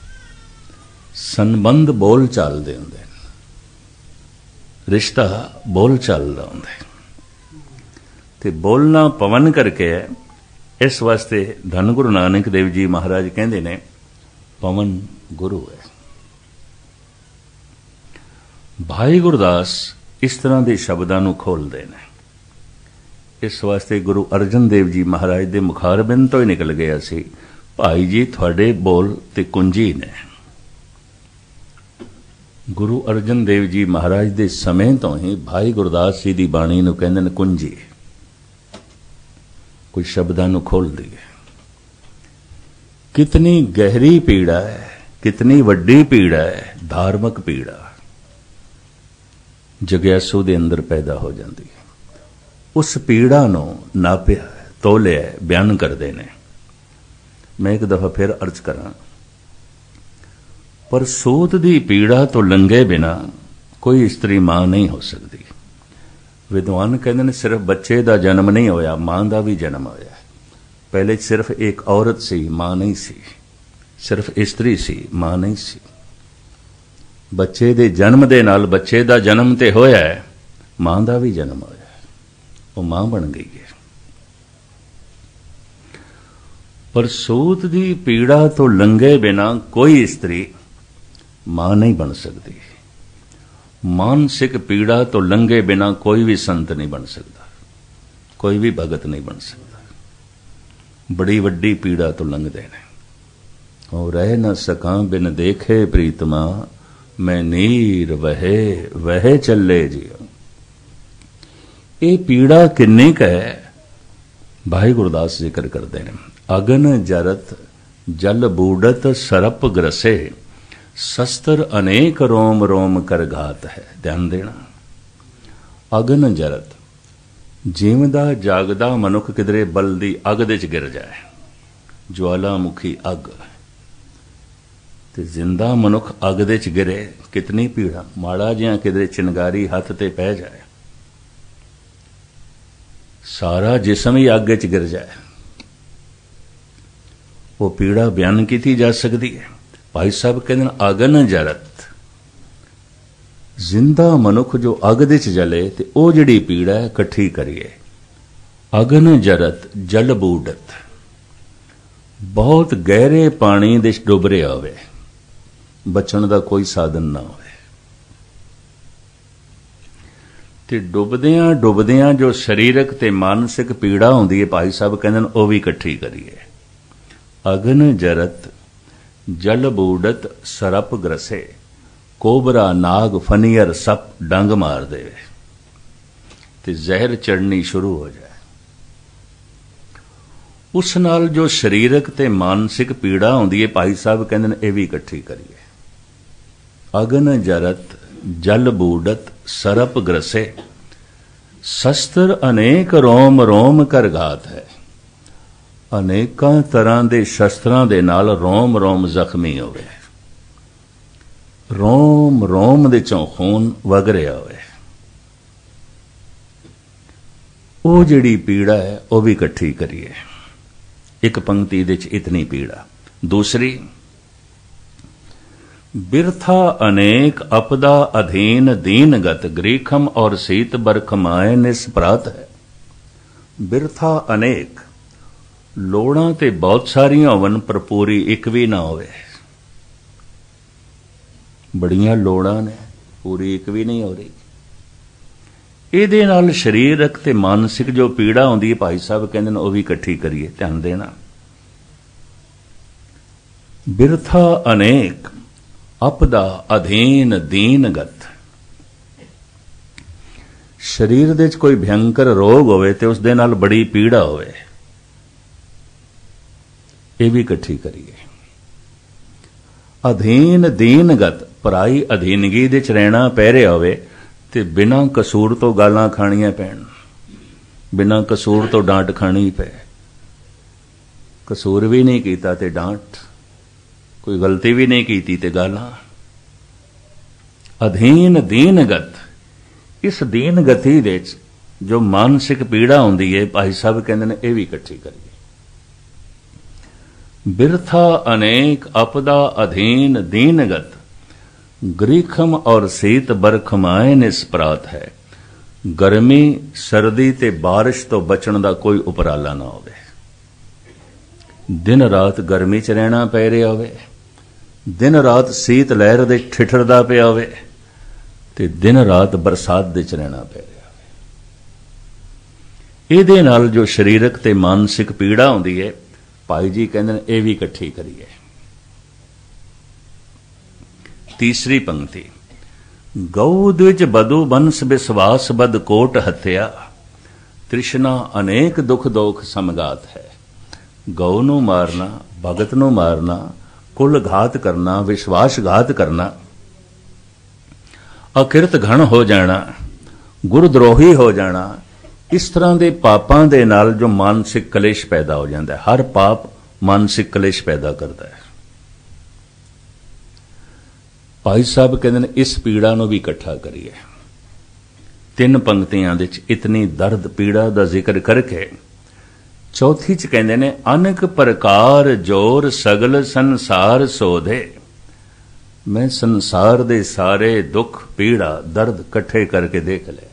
संबंध बोल चाल दे होंदे, रिश्ता बोल चाल दा होंदा है। ते बोलना पवन करके है। इस वास्ते धन गुरु नानक देव जी महाराज कहते ने पवन गुरु है। भाई गुरदास इस तरह के शब्दां नूं खोलते हैं। इस वास्ते गुरु अर्जन देव जी महाराज के मुखारबिंद तो ही निकल गया सी, भाई जी थोड़े बोल ते कुंजी ने। गुरु अर्जन देव जी महाराज के समय तो ही भाई गुरदास जी की बाणी नूं कहंदे ने कुंजी। कोई शब्दां नूं खोल दिए। कितनी गहरी पीड़ा है, कितनी वड्डी पीड़ा है, धार्मिक पीड़ा जग्यासू दे अंदर पैदा हो जाती है। उस पीड़ा नूं नापिया, तोलिया, बयान करते हैं। मैं एक दफा फिर अर्ज करा, पर सूत दी पीड़ा तो लंघे बिना कोई स्त्री मां नहीं हो सकती। विद्वान कहते हैं सिर्फ बच्चे का जन्म नहीं होया, मां का भी जन्म होया। पहले सिर्फ एक औरत सी, मां नहीं सी। सिर्फ स्त्री सी, मां नहीं सी। बच्चे दे जन्म दे नाल बच्चे का जन्म ते होया है, मां का भी जन्म होया, वो मां बन गई है। पर सूत दी पीड़ा तो लंघे बिना कोई स्त्री मां नहीं बन सकती। मानसिक पीड़ा तो लंघे बिना कोई भी संत नहीं बन सकता, कोई भी भगत नहीं बन सकता। बड़ी वड्डी पीड़ा तो लंघदे ने। और रह न सका बिन देखे प्रीतमा, मैं नीर वहे वहे चले जियो। ये पीड़ा किन्नी क है, भाई गुरदास जिक्र करते हैं। अगन जरत जल बूढ़त सरप ग्रसे, शस्त्र अनेक रोम रोम कर घात है। ध्यान देना। अगन जरत, जीवदा जागदा मनुख किधरे बल दी अग दे च गिर जाए, ज्वालामुखी अग, ਤੇ ਜ਼ਿੰਦਾ ਮਨੁੱਖ ਅੱਗ ਦੇ ਚ ਗਿਰੇ ਕਿਤਨੀ ਪੀੜਾ, ਮਾੜਾ ਜਿਹਾ ਕਿਧਰੇ ਚਿਨਗਾਰੀ ਹੱਥ ਤੇ ਪੈ ਜਾਏ ਸਾਰਾ ਜਿਸਮ ਹੀ ਅੱਗ ਚ ਗਿਰ ਜਾਏ, ਉਹ ਪੀੜਾ ਬਿਆਨ ਕੀਤੀ ਜਾ ਸਕਦੀ ਹੈ। ਭਾਈ ਸਾਹਿਬ ਕਹਿੰਦੇ ਅਗਨ ਜਰਤ, ਜ਼ਿੰਦਾ ਮਨੁੱਖ ਜੋ ਅੱਗ ਦੇ ਚ ਜਲੇ ਤੇ ਉਹ ਜਿਹੜੀ ਪੀੜਾ ਹੈ ਇਕੱਠੀ ਕਰੀਏ। ਅਗਨ ਜਰਤ ਜਲ ਬੂਡਤ, ਬਹੁਤ ਗਹਿਰੇ ਪਾਣੀ ਦੇ ਚ ਡੁੱਬ ਰਿਹਾ ਹੋਵੇ, ਬਚਣ ਦਾ ਕੋਈ ਸਾਧਨ ਨਾ ਹੋਵੇ, ਤੇ ਡੁੱਬਦਿਆਂ ਡੁੱਬਦਿਆਂ ਜੋ ਸਰੀਰਕ ਤੇ ਮਾਨਸਿਕ ਪੀੜਾ ਹੁੰਦੀ ਹੈ, ਭਾਈ ਸਾਹਿਬ ਕਹਿੰਦੇ ਨੇ ਉਹ ਵੀ ਇਕੱਠੀ ਕਰੀਏ। ਅਗਨ ਜਰਤ ਜਲ ਬੂਡਤ ਸਰਪ ਗ੍ਰਸੇ, ਕੋਬਰਾ ਨਾਗ ਫਨੀਅਰ ਸੱਪ ਡੰਗ ਮਾਰ ਦੇਵੇ ਤੇ ਜ਼ਹਿਰ ਚੜਨੀ ਸ਼ੁਰੂ ਹੋ ਜਾਏ। ਉਸ ਨਾਲ ਜੋ ਸਰੀਰਕ ਤੇ ਮਾਨਸਿਕ ਪੀੜਾ ਹੁੰਦੀ ਹੈ, ਭਾਈ ਸਾਹਿਬ ਕਹਿੰਦੇ ਨੇ ਇਹ ਵੀ ਇਕੱਠੀ ਕਰੀਏ। ਅਗਨ ਜਰਤ ਜਲ ਬੂਡਤ ਸਰਪ ਗ੍ਰਸੇ, ਸ਼ਸਤਰ ਅਨੇਕ ਰੋਮ ਰੋਮ ਕਰ ਘਾਤ ਹੈ, ਅਨੇਕਾਂ ਤਰ੍ਹਾਂ ਦੇ ਸ਼ਸਤਰਾਂ ਦੇ ਨਾਲ ਰੋਮ ਰੋਮ ਜ਼ਖਮੀ ਹੋਵੇ, ਰੋਮ ਰੋਮ ਦੇ ਚੋਂ ਖੂਨ ਵਗ ਰਿਹਾ ਹੋਵੇ, ਉਹ ਜਿਹੜੀ ਪੀੜਾ ਹੈ ਉਹ ਵੀ ਇਕੱਠੀ ਕਰੀਏ। ਇੱਕ ਪੰਕਤੀ ਦੇ ਚ ਇਤਨੀ ਪੀੜਾ। ਦੂਸਰੀ, ਬਿਰਥਾ ਅਨੇਕ ਅਪਦਾ ਅਧੀਨ ਦੀਨਗਤ, ਗ੍ਰੀਖਮ ਔਰ ਸੀਤ ਬਰਖਮਾਏ ਨਿਸਪਰਾਤ ਹੈ। ਬਿਰਥਾ ਅਨੇਕ, ਲੋੜਾਂ ਤੇ ਬਹੁਤ ਸਾਰੀਆਂ ਹੋਵਨ ਪਰ ਪੂਰੀ ਇੱਕ ਵੀ ਨਾ ਹੋਵੇ। ਬੜੀਆਂ ਲੋੜਾਂ ਨੇ, ਪੂਰੀ ਇੱਕ ਵੀ ਨਹੀਂ ਹੋ ਰਹੀ। ਇਹਦੇ ਨਾਲ ਸਰੀਰਕ ਤੇ ਮਾਨਸਿਕ ਜੋ ਪੀੜਾ ਹੁੰਦੀ ਹੈ, ਭਾਈ ਸਾਹਿਬ ਕਹਿੰਦੇ ਨੇ ਉਹ ਵੀ ਇਕੱਠੀ ਕਰੀਏ। ਧਿਆਨ ਦੇਣਾ। ਬਿਰਥਾ ਅਨੇਕ ਅਪਦਾ ਅਧੀਨ ਦੀਨਗਤ, ਸਰੀਰ ਦੇ ਚ ਕੋਈ ਭਿਅੰਕਰ ਰੋਗ ਹੋਵੇ ਤੇ ਉਸ ਦੇ ਨਾਲ ਬੜੀ ਪੀੜਾ ਹੋਵੇ, ਇਹ ਵੀ ਇਕੱਠੀ ਕਰੀਏ। ਅਧੀਨ ਦੀਨਗਤ, ਪਰਾਈ ਅਧੀਨਗੀ ਦੇ ਚ ਰਹਿਣਾ ਪੈ ਰਿਹਾ ਹੋਵੇ ਤੇ ਬਿਨਾਂ ਕਸੂਰ ਤੋਂ ਗਾਲਾਂ ਖਾਣੀਆਂ ਪੈਣ, ਬਿਨਾਂ ਕਸੂਰ ਤੋਂ ਡਾਂਟ ਖਾਣੀ ਪਏ, ਕਸੂਰ ਵੀ ਨਹੀਂ ਕੀਤਾ ਤੇ ਡਾਂਟ, ਕੋਈ ਗਲਤੀ ਵੀ ਨਹੀਂ ਕੀਤੀ ਤੇ ਗਾਲਾਂ। ਅਧੀਨ ਦੀਨਗਤ, ਇਸ ਦੀਨਗਤੀ ਦੇ ਚ ਜੋ ਮਾਨਸਿਕ ਪੀੜਾ ਹੁੰਦੀ ਹੈ, ਭਾਈ ਸਾਹਿਬ ਕਹਿੰਦੇ ਨੇ ਇਹ ਵੀ ਇਕੱਠੀ ਕਰੀਏ। ਬਿਰਥਾ ਅਨੇਕ ਅਪਦਾ ਅਧੀਨ ਦੀਨਗਤ, ਗ੍ਰੀਖਮ ਔਰ ਸੀਤ ਬਰਖਮਾਏ ਨਿਸਪਰਾਤ ਹੈ। ਗਰਮੀ ਸਰਦੀ ਤੇ ਬਾਰਿਸ਼ ਤੋਂ ਬਚਣ ਦਾ ਕੋਈ ਉਪਰਾਲਾ ਨਾ ਹੋਵੇ, ਦਿਨ ਰਾਤ ਗਰਮੀ ਚ ਰਹਿਣਾ ਪੈ ਰਿਹਾ ਹੋਵੇ, ਦਿਨ ਰਾਤ ਸੀਤ ਲਹਿਰ ਦੇ ਠਿਠਰਦਾ ਪਿਆ ਹੋਵੇ ਤੇ ਦਿਨ ਰਾਤ ਬਰਸਾਤ ਦੇ ਚ ਰਹਿਣਾ ਪੈ ਰਿਹਾ ਹੋਵੇ। ਇਹਦੇ ਨਾਲ ਜੋ ਸਰੀਰਕ ਤੇ ਮਾਨਸਿਕ ਪੀੜਾ ਹੁੰਦੀ ਹੈ, ਭਾਈ ਜੀ ਕਹਿੰਦੇ ਨੇ ਇਹ ਵੀ ਇਕੱਠੀ ਕਰੀਏ। ਤੀਸਰੀ ਪੰਕਤੀ, ਗਊ द्विज बधु बंस विश्वास बद कोट हत्या, ਤ੍ਰਿਸ਼ਨਾ ਅਨੇਕ ਦੁਖ ਦੋਖ ਸਮਗਾਤ ਹੈ। ਗਊ ਨੂੰ ਮਾਰਨਾ, ਭਗਤ ਨੂੰ ਮਾਰਨਾ, ਕੁਲ ਘਾਤ ਕਰਨਾ, ਵਿਸ਼ਵਾਸਘਾਤ ਕਰਨਾ, ਅਕਿਰਤ ਘਣ ਹੋ ਜਾਣਾ, ਗੁਰਦਰੋਹੀ ਹੋ ਜਾਣਾ, ਇਸ ਤਰ੍ਹਾਂ ਦੇ ਪਾਪਾਂ ਦੇ ਨਾਲ ਜੋ ਮਾਨਸਿਕ ਕਲੇਸ਼ ਪੈਦਾ ਹੋ ਜਾਂਦਾ ਹੈ। ਹਰ ਪਾਪ ਮਾਨਸਿਕ ਕਲੇਸ਼ ਪੈਦਾ ਕਰਦਾ ਹੈ। ਭਾਈ ਸਾਹਿਬ ਕਹਿੰਦੇ ਨੇ ਇਸ ਪੀੜਾ ਨੂੰ ਵੀ ਇਕੱਠਾ ਕਰੀਏ। ਤਿੰਨ ਪੰਕਤੀਆਂ ਦੇ ਵਿੱਚ ਇਤਨੀ ਦਰਦ ਪੀੜਾ ਦਾ ਜ਼ਿਕਰ ਕਰਕੇ ਚੌਥੀ ਚ ਕਹਿੰਦੇ ਨੇ, ਅਨੇਕ ਪ੍ਰਕਾਰ ਜੋਰ ਸਗਲ ਸੰਸਾਰ ਸੋਧੇ, ਮੈਂ ਸੰਸਾਰ ਦੇ ਸਾਰੇ ਦੁੱਖ ਪੀੜਾ ਦਰਦ ਇਕੱਠੇ ਕਰਕੇ ਦੇਖ ਲਏ।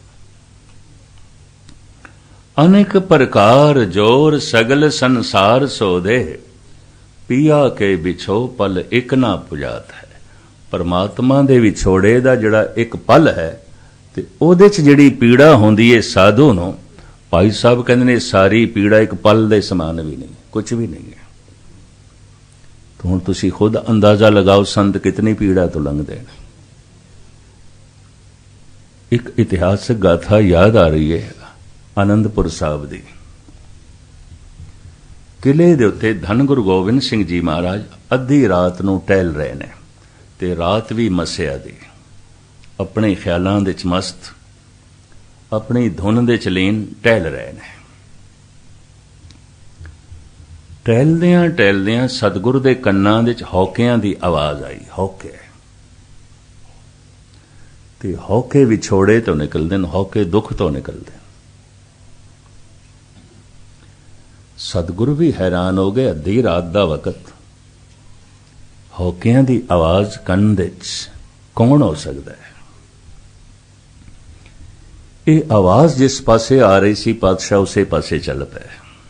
ਅਨੇਕ ਪ੍ਰਕਾਰ ਜੋਰ ਸਗਲ ਸੰਸਾਰ ਸੋਧੇ, ਪੀਆ ਕੇ ਵਿਛੋ ਪਲ ਇੱਕ ਨਾ ਪੁਜਾਤ ਹੈ। ਪਰਮਾਤਮਾ ਦੇ ਵਿਛੋੜੇ ਦਾ ਜਿਹੜਾ ਇੱਕ ਪਲ ਹੈ ਤੇ ਉਹਦੇ ਚ ਜਿਹੜੀ ਪੀੜਾ ਹੁੰਦੀ ਹੈ ਸਾਧੂ ਨੂੰ, ਭਾਈ ਸਾਹਿਬ ਕਹਿੰਦੇ ਨੇ ਸਾਰੀ ਪੀੜਾ ਇੱਕ ਪਲ ਦੇ ਸਮਾਨ ਵੀ ਨਹੀਂ, ਕੁਝ ਵੀ ਨਹੀਂ ਹੈ। ਤਾਂ ਹੁਣ ਤੁਸੀਂ ਖੁਦ ਅੰਦਾਜ਼ਾ ਲਗਾਓ ਸੰਤ ਕਿਤਨੀ ਪੀੜਾ ਤੋਂ ਲੰਘਦੇ ਨੇ। ਇੱਕ ਇਤਿਹਾਸਕ ਗਾਥਾ ਯਾਦ ਆ ਰਹੀ ਹੈ ਆਨੰਦਪੁਰ ਸਾਹਿਬ ਦੀ। ਕਿਲੇ ਦੇ ਉੱਤੇ ਧੰਨ ਗੁਰੂ ਗੋਬਿੰਦ ਸਿੰਘ ਜੀ ਮਹਾਰਾਜ ਅੱਧੀ ਰਾਤ ਨੂੰ ਟਹਿਲ ਰਹੇ ਨੇ ਤੇ ਰਾਤ ਵੀ ਮੱਸਿਆ ਦੀ, ਆਪਣੇ ਖਿਆਲਾਂ ਦੇ ਚ ਮਸਤ, ਆਪਣੀ ਧੁਨ ਦੇ ਚ ਲੀਨ ਟਹਿਲ ਰਹੇ ਨੇ। टहलदियां टहलदियां सतगुर दे कन्नां दे च हौकियां दी आवाज़ आई। हौके ते हौके विछोड़े तो निकलते हैं, हौके दुख तो निकलते हैं। सतगुरु भी हैरान हो गए। अद्धी रात का वक़्त हौकियां दी आवाज़ कंन दे च कौन हो सकता है? ये आवाज़ जिस पासे आ रही सी पातशाह उसे पासे चल पे।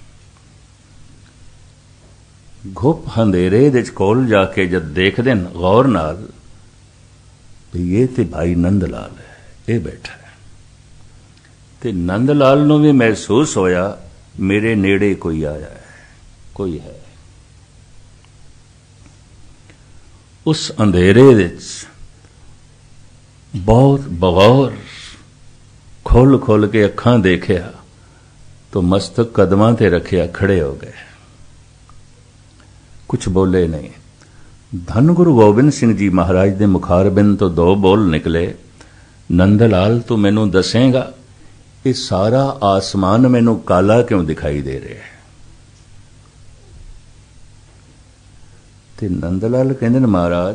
घुप अंधेरे दे कोल जाके जब देखते न गौर नाल, ये ते भाई नंद लाल है, ये बैठा है। ते नंद लाल नूं भी महसूस होया मेरे नेड़े कोई आया है, कोई है। उस अंधेरे विच बहुत बगौर खोल खोल के अखां देखिया तो मस्तक कदमां ते रखिया, खड़े हो गए, कुछ बोले नहीं। धन गुरु गोबिंद सिंह जी महाराज दे मुखारबिंद तो दो बोल निकले, नंदलाल तू मैनू दसेगा ये सारा आसमान मैनू काला क्यों दिखाई दे रहा है? ते नंदलाल कहंदे ने महाराज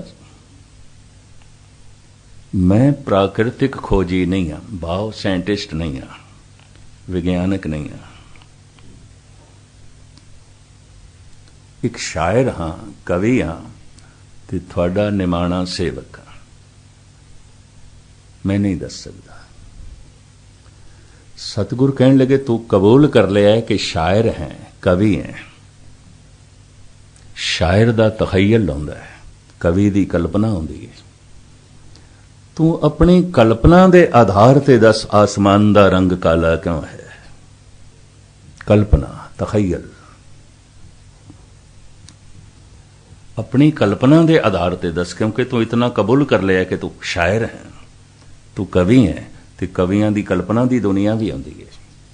मैं प्राकृतिक खोजी नहीं हाँ, भाव साइंटिस्ट नहीं हाँ, विज्ञानक नहीं हाँ, एक शायर हाँ, कवि हाँ, ते थोड़ा निमाणा सेवक हाँ, मैं नहीं दस सकता। सतगुरु कहने लगे तू कबूल कर लिया है कि शायर हैं, कवि हैं। शायर दा तखय्युल होंदा है, कवि दी कल्पना होंदी है। तू अपनी कल्पना दे आधार ते दस आसमान दा रंग काला क्यों है? कल्पना, तखय्युल, अपनी कल्पना दे आधार ते दस, क्योंकि तू इतना कबूल कर लिया कि तू शायर है, तू कवि है, ते कवियां दी कल्पना दी दुनिया भी आती है।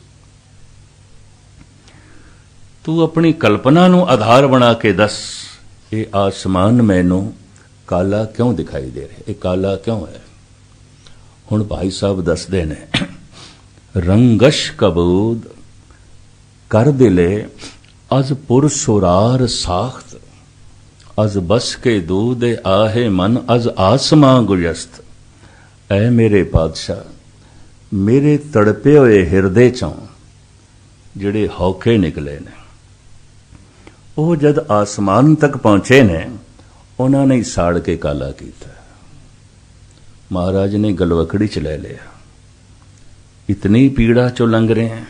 तू अपनी कल्पना नू आधार बना के दस ये आसमान मैनू काला क्यों दिखाई दे रहा है, ये काला क्यों है? हुण भाई साहब दसदे ने, रंगश कबूद कर दिले अज पुरसुरार साख्त, अज बस के दूध आहे मन अज आसमां गुजस्त। ऐ मेरे पातशाह मेरे तड़पे हुए हिरदे चों जिहड़े हौके निकले ने वो जद आसमान तक पहुंचे ने उन्होंने ही साड़ के काला किया। महाराज ने गलवकड़ी च ले लिया, इतनी पीड़ा चो लंघ रहे हैं,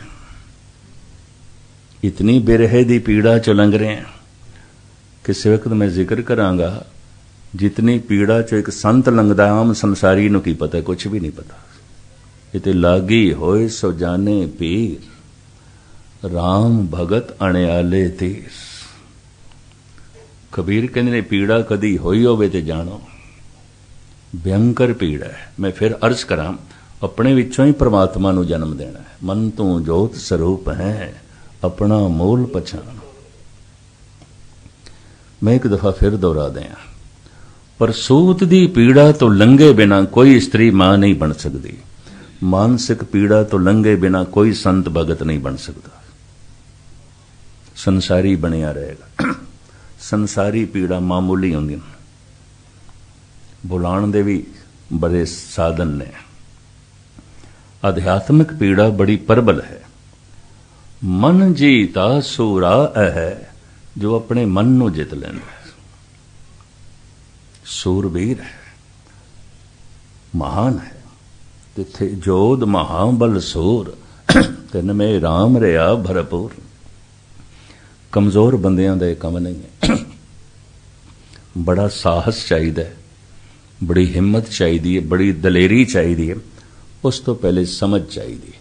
इतनी बिरहे दी पीड़ा चो लंघ रहे हैं। किसी वक्त मैं जिक्र करांगा जितनी पीड़ा चो एक संत लंघदा आम संसारी नूं की पता, कुछ भी नहीं पता। इते लागी होए सो जाने पीर, राम भगत अणियाले तीर। कबीर कहते ने पीड़ा कदी होई होवे ते जानो, भयंकर पीड़ा है। मैं फिर अर्ज करा, अपने विचों ही परमात्मा नूं जन्म देना है। मन तू जोत स्वरूप है, अपना मूल पछाण। मैं एक दफा फिर दोहरा दें, पर सूत दी पीड़ा तो लंघे बिना कोई स्त्री मां नहीं बन सकती, मानसिक पीड़ा तो लंघे बिना कोई संत भगत नहीं बन सकता। संसारी बनिया रहेगा। संसारी पीड़ा मामूली होंगी, बुलाण दे भी बड़े साधन ने। आध्यात्मिक पीड़ा बड़ी प्रबल है। मन जीता सूरा है जो अपने मन नूं जित लेंदा है, सूरवीर है, महान है। तिथे जोध महाबल सूर, तिन में राम रहा भरपूर। कमजोर बंदियां दा काम नहीं है। बड़ा साहस चाहिए, बड़ी हिम्मत चाहिए, बड़ी दलेरी चाहिए। उस तो पहले समझ चाहिए।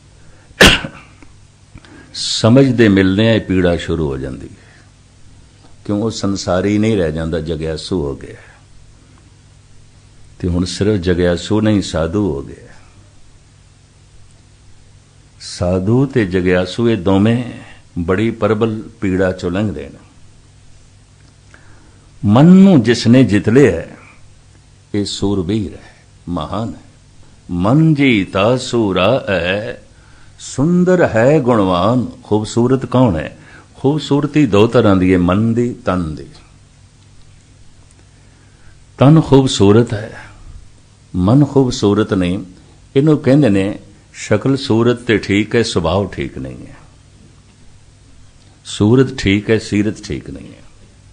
समझ दे मिलने पीड़ा शुरू हो जाती है, क्यों वो संसारी नहीं रह जाता, जग्यासू हो गया। तो हुण सिर्फ जग्यासू नहीं, साधु हो गया। साधु ते जग्यासू ये दोवें बड़ी प्रबल पीड़ा चो लंघदे ने। मन नूं जिसने जित लिया है ये सूरबीर है, महान है। मन जीता सूरा है, सुंदर है गुणवान। खूबसूरत कौन है? खूबसूरती दो तरह की है, मन की तन की। तन खूबसूरत है, मन खूबसूरत नहीं। इनू कहते ने शक्ल सूरत ते ठीक है, सुभाव ठीक नहीं है। सूरत ठीक है, सीरत ठीक नहीं है।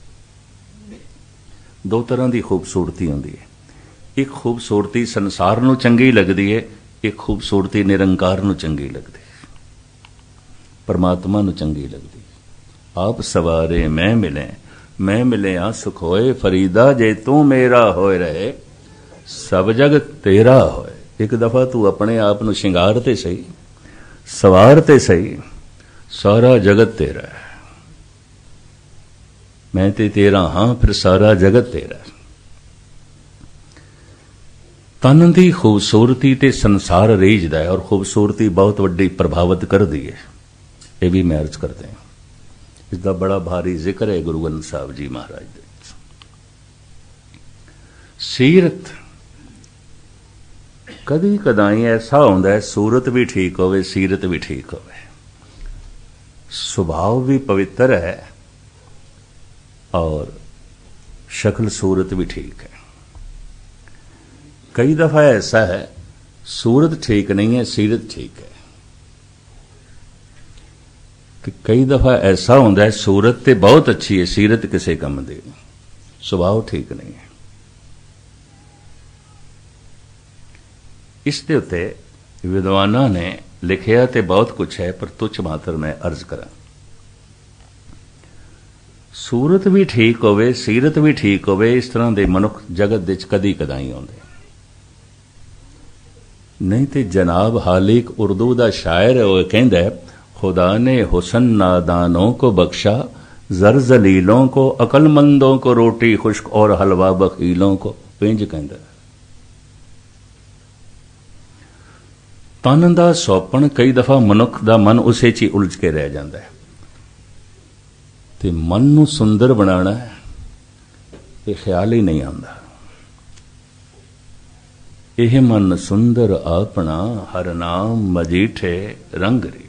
दो तरह की खूबसूरती होंदी है। एक खूबसूरती संसार नूं चंगी लगती है, एक खूबसूरती निरंकार नूं चंगी लगती है, परमात्मा नूं चंगी लगती है। आप सवारे मैं मिले, मैं मिले आ सुख होए, फरीदा जे तू मेरा होए रहे, सब जग तेरा होए। एक दफा तू अपने आप नूं शिंगार ते सही, सवार ते सही, सारा जगत तेरा है। मैं ते तेरा हां, फिर सारा जगत तेरा है। तन की खूबसूरती ते संसार रीझदा है, और खूबसूरती बहुत वड्डी प्रभावित कर दी है। ये भी मैं अर्ज करते हैं। इसका बड़ा भारी जिक्र है गुरु ग्रंथ साहब जी महाराज दे। सीरत कदी कदाई ऐसा होंदा है, सूरत भी ठीक होवे, सीरत भी ठीक होवे, सुभाव भी पवित्र है और शक्ल सूरत भी ठीक है। कई दफा ऐसा है सूरत ठीक नहीं है, सीरत ठीक है। कि कई दफा ऐसा होंदा है सूरत ते बहुत अच्छी है, सीरत किसी कम दी, सुभाव ठीक नहीं है। इस दे उत्ते विद्वाना ने लिखिया ते बहुत कुछ है, पर तुच्छ मात्र मैं अर्ज करा। सूरत भी ठीक होवे, सीरत भी ठीक होवे, इस तरह के मनुख जगत विच कदी कदाई आउंदे नहीं। तो जनाब हालिक उर्दू का शायर है, वह कहंदा है, खुदा ने हुसन नादानों को बख्शा, जर जलीलों को, अकलमंदों को रोटी खुश्क और हलवा बखीलों को। इंज कहंदा है। तन दा सौपन कई दफा मनुख दा मन उसे च उलझ के रह जाता है। ते मन नूं सुंदर बनाना है, ये ख्याल ही नहीं आता। यह मन सुंदर अपना, हर नाम मजीठे रंगरी।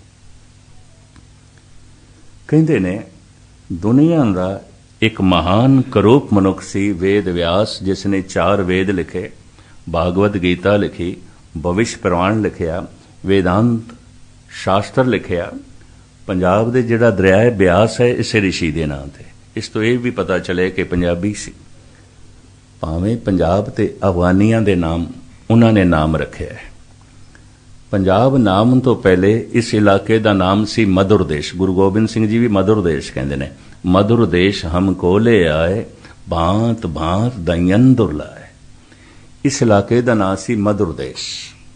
कहते ने दुनिया का एक महान करूप मनुख सी वेद व्यास, जिसने चार वेद लिखे, भागवत गीता लिखी, भविष्य पुराण लिखिया, वेदांत शास्त्र लिखिया। पंजाब दे जिहड़ा दरिया है ब्यास है, इस ऋषि के नाम से। इस तो यह भी पता चले कि पंजाबी सी, भावें पंजाब ते अफगानियां दे नाम उन्होंने नाम रखे है। पंजाब नाम तो पहले इस इलाके का नाम सी मधुर देश। गुरु गोबिंद सिंह जी भी मधुर देश कहते हैं। मधुर देश हमको ले आए, भांत भांत दयन दुर्लाए। इस इलाके का नाम सी मधुर देश।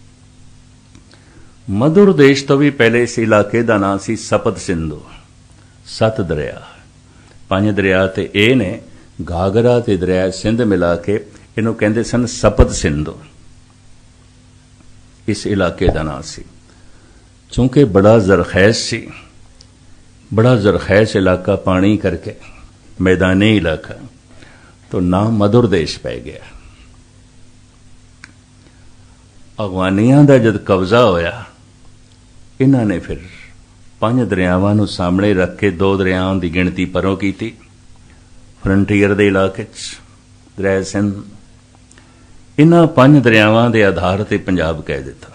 मधुर देश तो भी पहले इस इलाके का नाम सी सपत सिंधु, सत दरिया। पंज दरिया ते ए ने, घाघरा ते दरिया सिंध मिला के इन्हों कहते सन सपत सिंधु। इस इलाके का नाम सी। चूंकि बड़ा जरखैज सी, बड़ा जरखैज इलाका पानी करके, मैदानी इलाका, तो नाम मधुर देश पै गया। अफगानियां दा जद कब्जा होया, इन्होंने फिर पंज दरियावां नूं सामने रख के दो दरियावां की गिणती परों की। फ्रंटीयर के इलाके दरिया सिंध, इन्हां पंज दरियावां के आधार पर पंजाब कह दिता।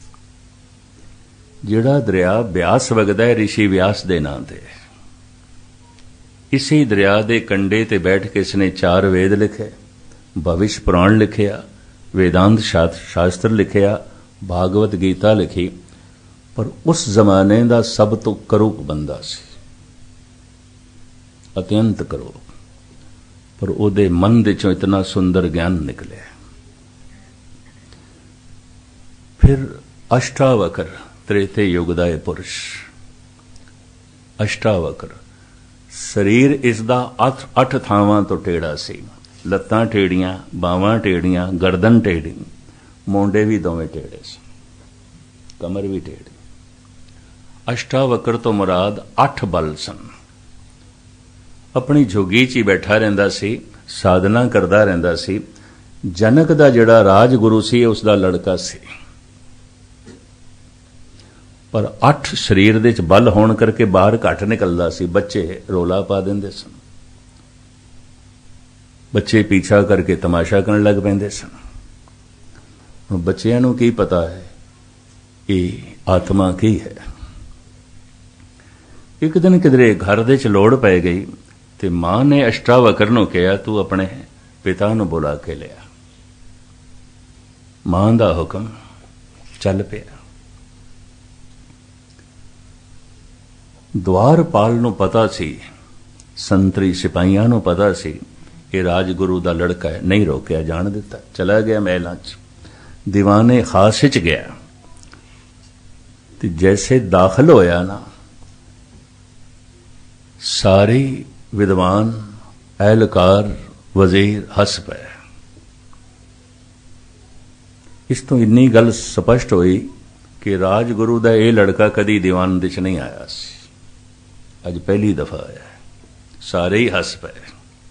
जिहड़ा दरिया ब्यास वगदा है ऋषि व्यास के नाम से। इसी दरिया के कंढे ते बैठ के इसने चार वेद लिखे, भविष्य पुराण लिखिया, वेदांत शास्त्र लिखिया, भागवत गीता लिखी। पर उस जमाने का सब तो करूप बंदा सी, अत्यंत करूप। पर उहदे मन दे चों इतना सुंदर ज्ञान निकले। फिर अष्टावक्र त्रेते युग दा पुरुष, अष्टावक्र शरीर इसदा अठ अठ थावां तो टेढ़ा सी। लत्तां टेढ़ियां, बावां टेढ़ियां, गर्दन टेढ़ी, मोंडे भी दोवें टेढ़े सी, कमर भी टेढ़ी। अष्टावक्र तो मुराद अठ बल सन। अपनी झुगी च ही बैठा रहिंदा सी, साधना करदा रहिंदा सी। जनक दा जिहड़ा राजगुरु सी उसदा लड़का सी। पर अठ शरीर दे च बल होण करके बाहर घट निकलदा सी। बच्चे रोला पा दिंदे सन, बच्चे पीछा करके तमाशा करन लग पैंदे सन। हुण बच्चिआं नूं की पता है ये आत्मा की है। एक दिन किधरे घर दे च लोड़ पै गई ते मां ने अष्टावक्र नूं कहा, तू अपने पिता नूं बुला के लिया। मां दा हुक्म चल पिया। द्वारपाल नूं पता सी, संतरी सिपाहियां नूं पता सी ये राजगुरु दा लड़का है, नहीं रोकिया, जान दिता, चला गया महलां च। दीवाने खास च गया ते जैसे दाखिल होया ना, सारे विद्वान, एहलकार, वजीर हस पे। इस तो इन्नी गल स्पष्ट हुई कि राजगुरु दा ये लड़का कदी दीवान दे च नहीं आया सी, अज पहली दफा आया। सारे ही हस पे।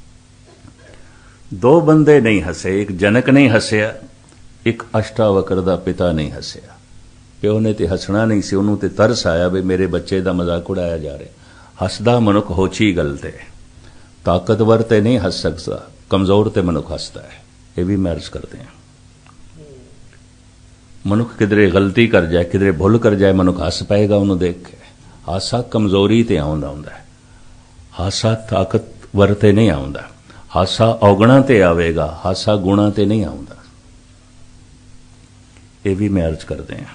दो बंदे नहीं हसे, एक जनक नहीं हसया, एक अष्टावक्र दा पिता नहीं हसया। प्यो ने ते हसना नहीं सी, उन्होंने ते तरस आया भी मेरे बच्चे दा मजाक उड़ाया जा रहा। हसदा मनुख होची गल ते, ताकतवर ते नहीं हस सकता, कमजोर ते मनुख हसता है। ये भी मैं अर्ज करते हैं। मनुख किधरे गलती कर जाए, किधरे भुल कर जाए, मनुख हस पाएगा उन्होंने देख के। हासा कमजोरी ते आउंदा हुंदा है, हासा ताकतवर ते नहीं आउंदा। हासा औगणा ते आवेगा, हासा गुणा ते नहीं आउंदा। ये भी मैं अर्ज करते हैं।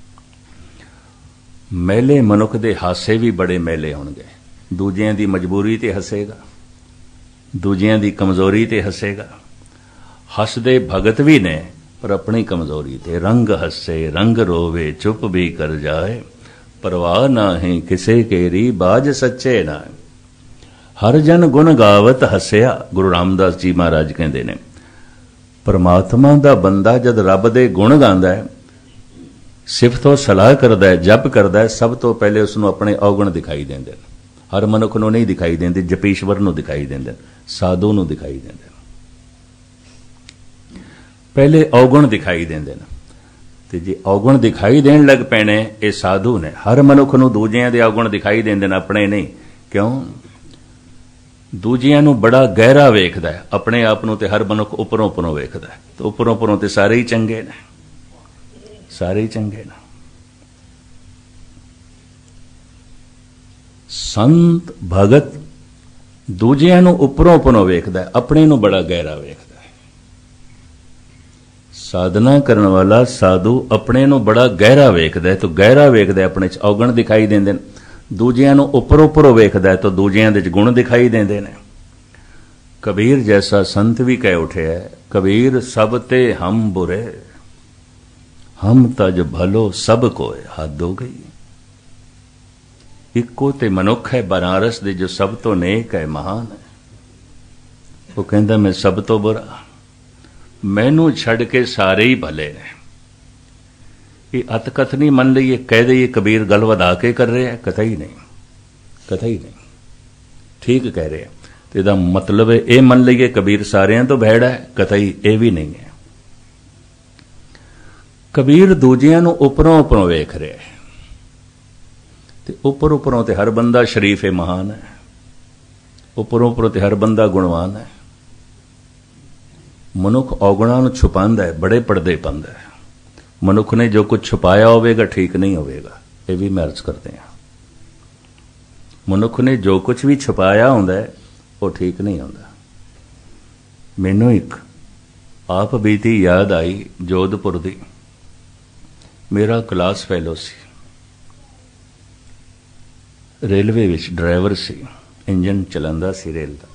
मेले मनुख दे हासे भी बड़े मेले होणगे। दूजियां दी मजबूरी ते हसेगा, दूजियां दी कमजोरी ते हसेगा। हसदे भगत भी ने पर अपनी कमजोरी ते। रंग हसे रंग रोवे, चुप भी कर जाए, परवाह ना है किसे केरी, बाज सच्चे ना। हर जन गुण गावत हसया। गुरु रामदास जी महाराज कहते ने, परमात्मा दा बंदा जद रब दे गुण गांदा है, सिफत तो सलाह करदा है, जप करदा है, सब तो पहले उसनों अपने अवगुण दिखाई देंदे। हर मनुख नूं नहीं दिखाई देंदे, जपीश्वर नूं दिखाई देंदे, साधु नूं दिखाई देंदे। पहले अवगुण दिखाई देंदे ने, ते जे अवगुण दिखाई देण लग पैणे ये साधु ने। हर मनुख नूं दूजियां दे अवगुण दिखाई देंदे ने, अपने नहीं। क्यों? दूजियां नूं बड़ा गहरा वेखदा है, अपने आप नूं ते हर मनुख उपरों उपरों वेखदा है। तो उपरों उपरों ते सारे ही चंगे ने, सारे ही चंगे ने। संत भगत दूजियां नूं उपरों उपरों वेखदा है, अपने नूं बड़ा गहरा वेखदा है। साधना करने वाला साधु अपने नूं बड़ा गहरा वेखदा है, तो गहरा वेखदा है, अपने च अवगुण दिखाई देंदे ने। दूजियां नूं उपर उपर वेखदा है तो दूजियां दे च गुण दिखाई देंदे ने। कबीर जैसा संत भी कह उठे है, कबीर सब ते हम बुरे, हम तज भलो सब कोय, हद हो गई। इको ते मनुख है बनारस दे जो सब तो नेक है, महान है। वो कहंदा मैं सब तो बुरा, मैनू छड़ के सारे ही भले ने। ये अतकथ नहीं मन लीए, कह दईए कबीर गल वधा के कर रहे हैं, कतई नहीं, कतई नहीं, ठीक कह रहे हैं। तो इसका मतलब है ये मन लीए कबीर सारियां तो भैड़ा है, कतई ये भी नहीं है। कबीर दूजियां नूं उपरों उपरों वेख रहे है, ते उपर उपरों ते हर बंदा शरीफ है, महान है। उपरों उपरों ते हर बंदा गुणवान है। मनुख अवगुणां नूं छुपांदा है, बड़े पर्दे पांदा है। मनुख ने जो कुछ छुपाया होवेगा ठीक नहीं होवेगा, ये भी मैं अर्ज करते हैं। मनुख ने जो कुछ भी छुपाया होंदा है वो ठीक नहीं होंदा। मैनू एक आप बीती याद आई जोधपुर दी। मेरा क्लास फैलो सी, रेलवे विच ड्राइवर सी, इंजन चलांदा सी रेल दा।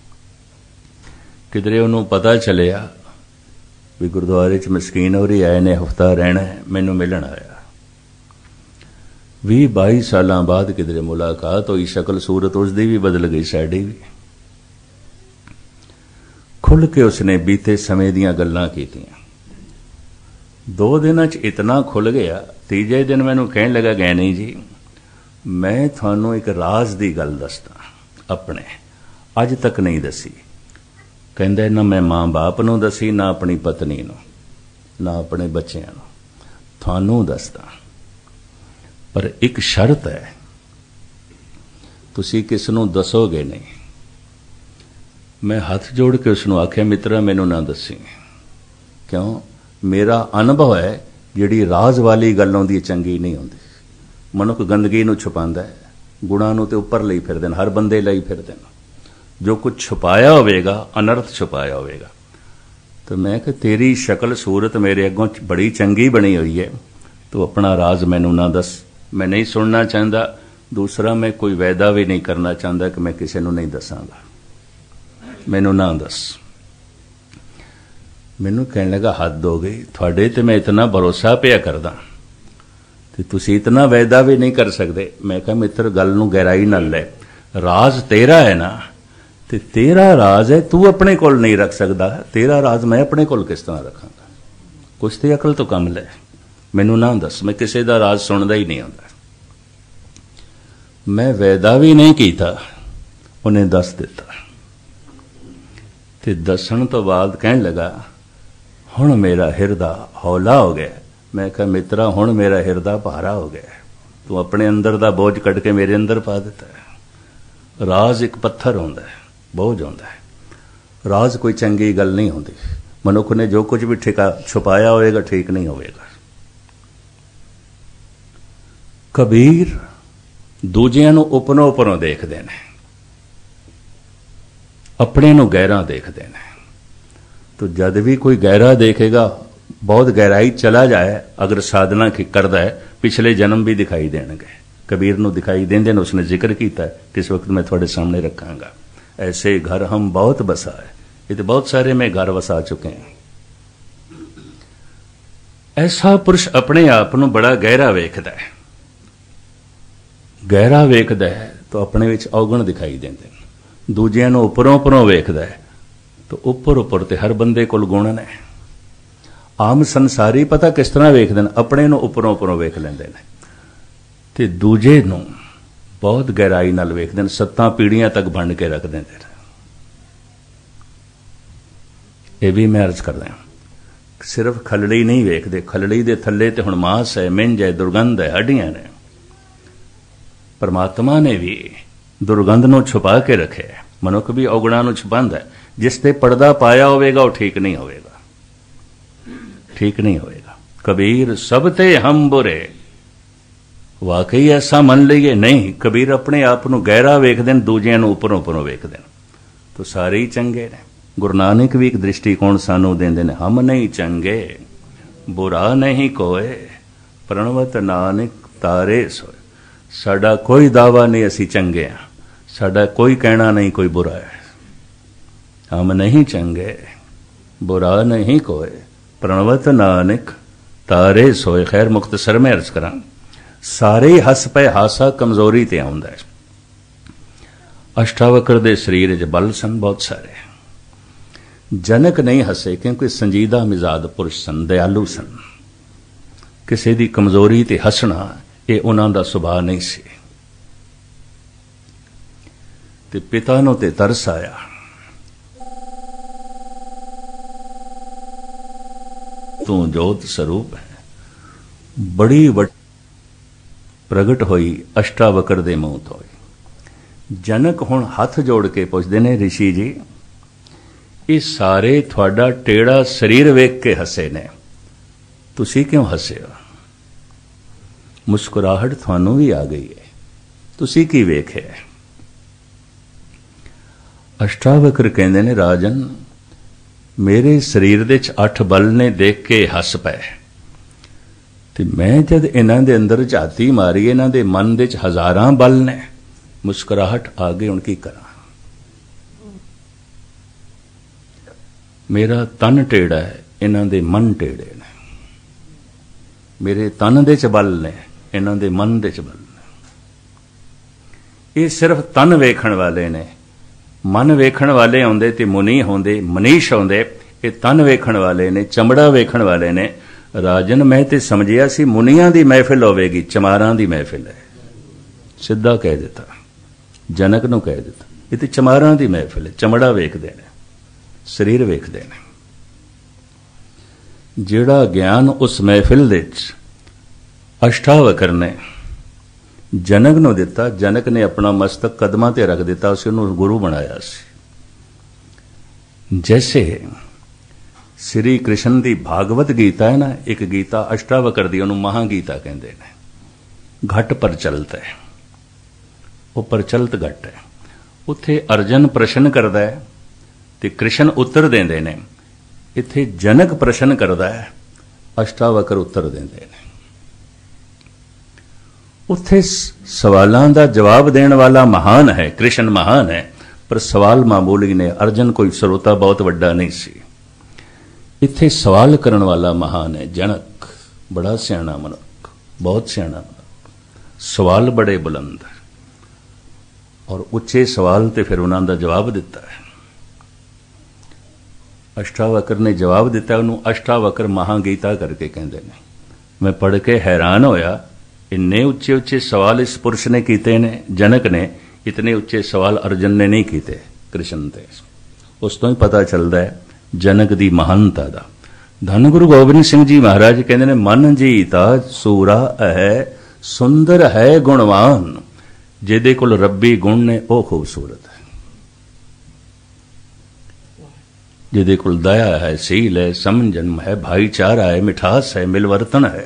किधरे उन्होंने पता चलिया भी गुरुद्वारे च मस्कीन होरी आए ने, हफ्ता रहना है, मैनू मिलन आया। भी बाई साल बाद किधरे मुलाकात हुई, शक्ल सूरत उसकी भी बदल गई, साड़ी भी। खुल के उसने बीते समय दियां गल्लां कीतियां। दो दिन च इतना खुल गया, तीजे दिन मैनू कहन लगा, गैनी जी मैं थानू एक राज की गल दसदा, अपने अज तक नहीं दसी। कहंदा ना मैं मां बाप नूं दसी, ना अपनी पत्नी नूं, ना अपने बच्चों नूं, थानू दसदा। पर एक शर्त है, तुसी किस नूं दसोगे नहीं। मैं हाथ जोड़ के उसनूं आख्या, मित्रा मैनू ना दसी, क्यों? मेरा अनुभव है जिहड़ी राज वाली गल आउंदी चंगी नहीं आउंदी। मनुख गंदगी नूं छुपांदा है, गुणां नूं ते उपर लई फिरदे ने, हर बंदे लई फिरदे ने। जो कुछ छुपाया होवेगा अनर्थ छुपाया होवेगा। तो मैं कि तेरी शक्ल सूरत मेरे अगों बड़ी चंगी बनी हुई है, तो अपना राज मैनू ना दस, मैं नहीं सुनना चाहता। दूसरा, मैं कोई वायदा भी नहीं करना चाहता कि मैं किसी नूं नहीं दसांगा, मैनू ना दस। मैनू कहने लगा, हद हो गई, थोड़े ते मैं इतना भरोसा पिया करदा ते तुसी इतना वायदा भी नहीं कर सकते। मैं कहा, मित्र गल नूं गहराई नाल ले, राज तेरा है ना, ते तेरा राज है, तू अपने कोल नहीं रख सकता, तेरा राज मैं अपने कोल किस तरह रखांगा? कुछ ते अकल तो कम ले, मैनू ना दस, मैं किसी दा राज सुनदा ही नहीं आंदा। मैं वायदा भी नहीं कीता, उन्हें दस दिता। ते दसन तो बाद कहन लगा, हुण मेरा हिरदा हौला हो गया। मैं कहा, मित्रा हुण मेरा हिरदा भारा हो गया, तू अपने अंदर दा बोझ कट के मेरे अंदर पा दिता है। राज एक पत्थर होंदा है, बोझ होंदा है। राज कोई चंगी गल नहीं होंदी। मनुख ने जो कुछ भी ठिका छुपाया होएगा ठीक नहीं होएगा। कबीर दूजियां नूं उपरों उपरों देखदे ने, अपने नूं गहरा देखदे ने। तो जद भी कोई गहरा देखेगा, बहुत गहराई चला जाए, अगर साधना करदा है, पिछले जन्म भी दिखाई देणगे। कबीर नूं दिखाई देंदे ने, उसने जिक्र कीता है, किस वक्त मैं थोड़े सामने रखांगा। ऐसे घर हम बहुत बसा है, ये तो बहुत सारे में घर वसा चुके हैं। ऐसा पुरुष अपने आप नूं बड़ा गहरा वेखदा है। गहरा वेखदा है तो अपने विच औगण दिखाई देंदे ने। दूजियां नूं उपरों उपरों वेखदा है तो उपर उपर ते हर बंदे कोल गुण ने। आम संसारी पता किस तरह वेखदे ने, अपने नूं उपरों उपरों वेख लैंदे ने, ते दूजे नूं बहुत गहराई नाल वेखदे ने, सत्तां पीढ़ियां तक बंड के रख देंदे ने। ये भी मैं अर्ज करदा, सिर्फ खलड़ी नहीं वेखदे, खलड़ी दे थल्ले ते हुण मांस है, मिंज है, दुर्गंध है, हड्डियां ने। परमात्मा ने भी दुर्गंध नूं छुपा के रखे। मनुख भी औगुणां नूं छुपांदा है। जिस ते पर्दा पाया होवेगा वो ठीक नहीं होवेगा, ठीक नहीं होवेगा। कबीर सब ते हम बुरे, वाकई ऐसा मन लीए नहीं। कबीर अपने आप नूं गहरा वेखदे ने, दूजियां नूं उपरों उपरों वेखदे ने, तो सारे ही चंगे ने। गुरु नानक भी एक दृष्टिकोण सानू देंदे ने, हम नहीं चंगे बुरा नहीं कोय, प्रणवत नानक तारे सोए। साडा कोई दावा नहीं असी चंगे हैं, साडा कोई कहना नहीं कोई बुरा है। हम नहीं चंगे बुरा नहीं कोय, प्रणवत नानक तारे सोए। खैर मुख्तसर में अर्ज करा, सारे हस पे हासा कमजोरी ते आउंदा है। अष्टावक्र दे शरीर च बल सन बहुत सारे। जनक नहीं हसे क्योंकि संजीदा मिजाज पुरुष सन, दयालु सन। किसी दी कमजोरी ते हसना ये उन्हां दा सुभाव नहीं सी। ते पिता नूं ते तरस आया, तू जोत स्वरूप है। बड़ी वट प्रगट होई अष्टावक्र दे मूंह तो। जनक हुण हथ जोड़ के पुछदे ने, ऋषि जी ये सारे थोड़ा टेढ़ा शरीर वेख के हसे ने, तुसी क्यों हसे हो? मुस्कुराहट थानू भी आ गई है, तुसी की वेखे? अष्टावक्र कहंदे ने, राजन मेरे शरीर दे च अठ बल ने देख के हस पए, ते मैं जद इन्हां दे अंदर झाती मारी, इन्हां दे मन दे च हजारां बल ने, मुस्कुराहट आ गई, हुण की करा? मेरा तन टेढ़ा है, इन्हां दे मन टेढ़े ने। मेरे तन दे च बल ने, इन्हां दे मन दे च बल ने। ये सिर्फ तन वेखण वाले ने, मन वेखण वाले आउंदे ते मुनी होंदे, मनीष आउंदे। ये तन वेखण वाले ने, चमड़ा वेखण वाले ने। राजन मैं ते समझिया सी मुनियां दी महफिल होवेगी, चमारां दी महफिल है। सीधा कह दिता, जनक नूं कह दिता, ये ते चमारां दी महफिल है। चमड़ा वेखदे ने, शरीर वेखदे ने। जिहड़ा ज्ञान उस महफिल दे अष्टावक्र ने जनक नूं दिता। जनक ने अपना मस्तक कदमां ते रख दिता, उस उन्होंने गुरु बनाया सी। जैसे श्री कृष्ण की भागवत गीता है ना, एक गीता अष्टावकर दी, उन्होंने महागीता कहते हैं। घट प्रचलित है, वो प्रचलित घट है। उत्थे अर्जन प्रश्न करता है ते कृष्ण उत्तर देंदे ने। इत्थे जनक प्रश्न करता है, अष्टावकर उत्तर देंदे ने। उत्थे सवालों का जवाब देने वाला महान है, कृष्ण महान है, पर सवाल मामूली ने। अर्जन कोई श्रोता बहुत वड्डा नहीं सी। इत्थे सवाल करने वाला महान है जनक, बड़ा सियाणा मनुख, बहुत सियाणा मनुख। सवाल बड़े बुलंद और उच्चे सवाल ते फिर उन्होंने जवाब दिता है। अष्टावकर ने जवाब दिता, उन्होंने अष्टावकर महागीता करके कहते हैं। मैं पढ़ के हैरान होया, इन्ने उच्चे उच्चे सवाल इस पुरुष ने कीते ने, जनक ने। इतने उच्चे सवाल अर्जुन ने नहीं कीते कृष्ण ते। उस तो ही पता चलता है जनक दी महानता दा। धन गुरु गोबिंद सिंह जी महाराज कहते ने, मन जीता सूरा है, सुंदर है गुणवान, जिहदे कोल रब्बी गुण ने ओ खूबसूरत है। जिहदे कोल दया है, सील है, समझन है, भाईचारा है, मिठास है, मिलवर्तन है,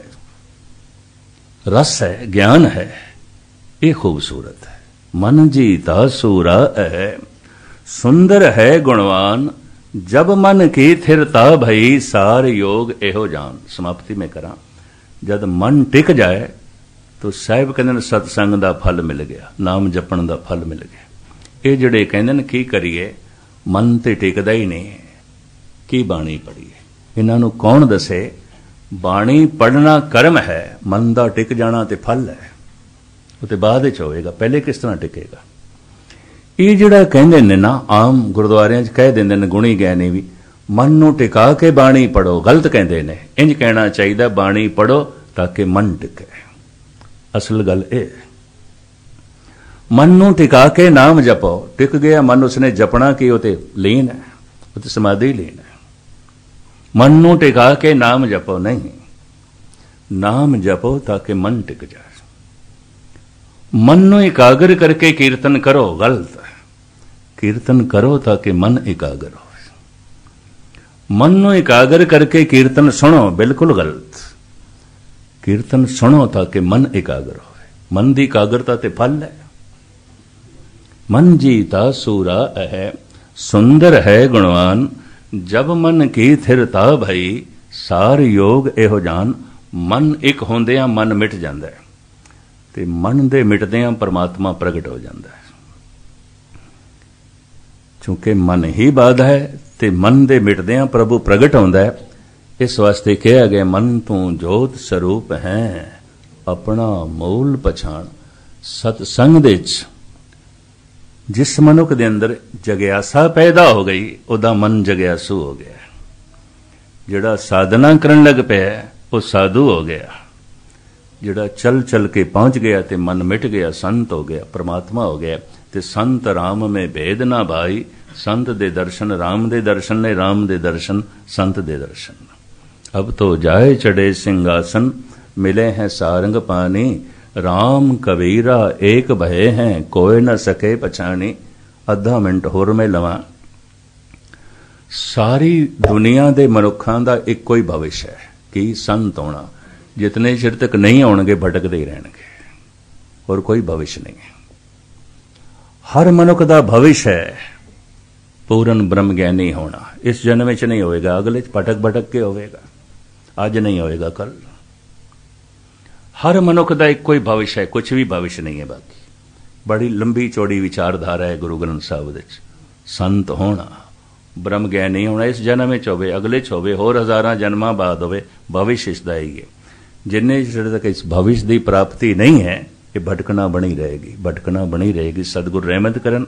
रस है, ज्ञान है, ये खूबसूरत है। मन जीता सूरा है, सुंदर है गुणवान, जब मन की थिरता भई, सार योग एहो जान। समाप्ति में करा, जब मन टिक जाए तो साहिब कहते सतसंग का फल मिल गया, नाम जपण का फल मिल गया। ये जिहड़े कहते हैं की करिए, मन ते टिकदा ही नहीं, की बाणी पढ़ीए। इन्हों कौन दसे? बाणी पढ़ना कर्म है, मन का टिक जाना तो फल है, वो तो बाद च होएगा, पहले किस तरह टिकेगा। ये जिहड़ा कहंदे ने ना, आम गुरुद्वारियां च कह देंदे ने गुणी ज्ञानी भी, मन नूं टिका के बाणी पढ़ो। गलत कहंदे ने, इंज कहना चाहिए बाणी पढ़ो ताकि मन टिके। असल गल ए, मन नूं टिका के नाम जपो। टिक गया मन, उसने जपना की, वो तो लीन है, वो तो समाधि लीन है। मन नूं टिका के नाम जपो नहीं, नाम जपो ताकि मन टिक जाए। मन नूं एकाग्र करके कीर्तन करो, गलत है। कीर्तन करो ताकि मन एकाग्र हो। मन नूं एकाग्र करके कीर्तन सुनो, बिल्कुल गलत। कीर्तन सुनो ताकि मन एकाग्र हो। मन की एकाग्रता ते फल है। मन जीता सूरा है, सुंदर है गुणवान, जब मन की थिरता भई, सार योग एहो जान। मन एक होंदियां मन मिट जाता है, ते मन दे मिटदियां परमात्मा प्रगट हो जाता है। चूंकि मन ही बाधा है, ते मन दे मिटदियां प्रभु प्रगट होंदा है। इस वास्ते कहा गया, मन तू जोत स्वरूप है, अपना मूल पछाण। सतसंग दे च जिस मनुख दे अंदर जग्यासा पैदा हो गई, उदा मन जग्यासू हो गया। जिहड़ा साधना करन लग पिया, वो साधु हो गया। जिहड़ा चल चल के पहुंच गया ते मन मिट गया, संत हो गया, परमात्मा हो गया। ते संत राम में भेद ना भाई, संत दे दर्शन राम दे दर्शन ने, राम दे दर्शन संत दे दर्शन। अब तो जाए चढ़े सिंहासन, मिले हैं सारंग पानी, राम कबीरा एक भय हैं, कोई न सके पछाणी। अद्धा मिनट होर में लवां। सारी दुनिया दे मनुखां दा इक्को ही भविष्य है कि संत होना। जितने चिर तक नहीं आउणगे भटकते ही रहणगे, और कोई भविष्य नहीं है। हर मनुख दा भविष्य है पूर्ण ब्रह्म ज्ञानी होना। इस जन्म में नहीं होएगा, अगले भटक भटक के होएगा। आज नहीं होएगा, कल। हर मनुख का एक कोई भविष्य है, कुछ भी भविष्य नहीं है बाकी। बड़ी लंबी चौड़ी विचारधारा है गुरु ग्रंथ साहिब दे। संत होना, ब्रह्म ज्ञानी होना, इस जन्म में होवे, अगले च होवे, होर हजारां जन्मां बाद होवे, भविष्य इसदा ही है। जिन्ने चिर तक इस भविष्य की प्राप्ति नहीं है, ये भटकना बनी रहेगी, भटकना बनी रहेगी। सतगुरु रहमत करन,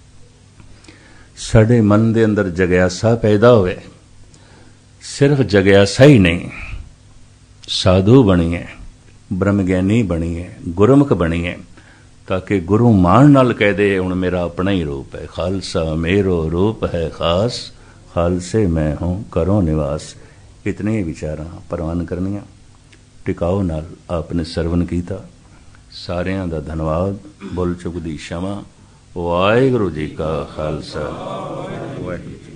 साडे मन दे अंदर जग्यासा पैदा होवे। सिर्फ जग्यासा ही नहीं, साधु बनिए, ब्रह्म ज्ञानी बनिए, गुरमुख बनिए, ताकि गुरु मान नाल कह दे, हुण मेरा अपना ही रूप है। खालसा मेरो रूप है खास, खालसे मैं हूं करो निवास। इतने विचारां परवान करनियां। टिकाओ नाल आपने सरवण कीता, सारिਆਂ ਦਾ ਧੰਨਵਾਦ। ਬੋਲ ਚੁੱਕ ਦੀ ਸ਼ਮਾ। ਵਾਹਿਗੁਰੂ ਜੀ ਕਾ ਖਾਲਸਾ, ਵਾਹਿਗੁਰੂ ਜੀ।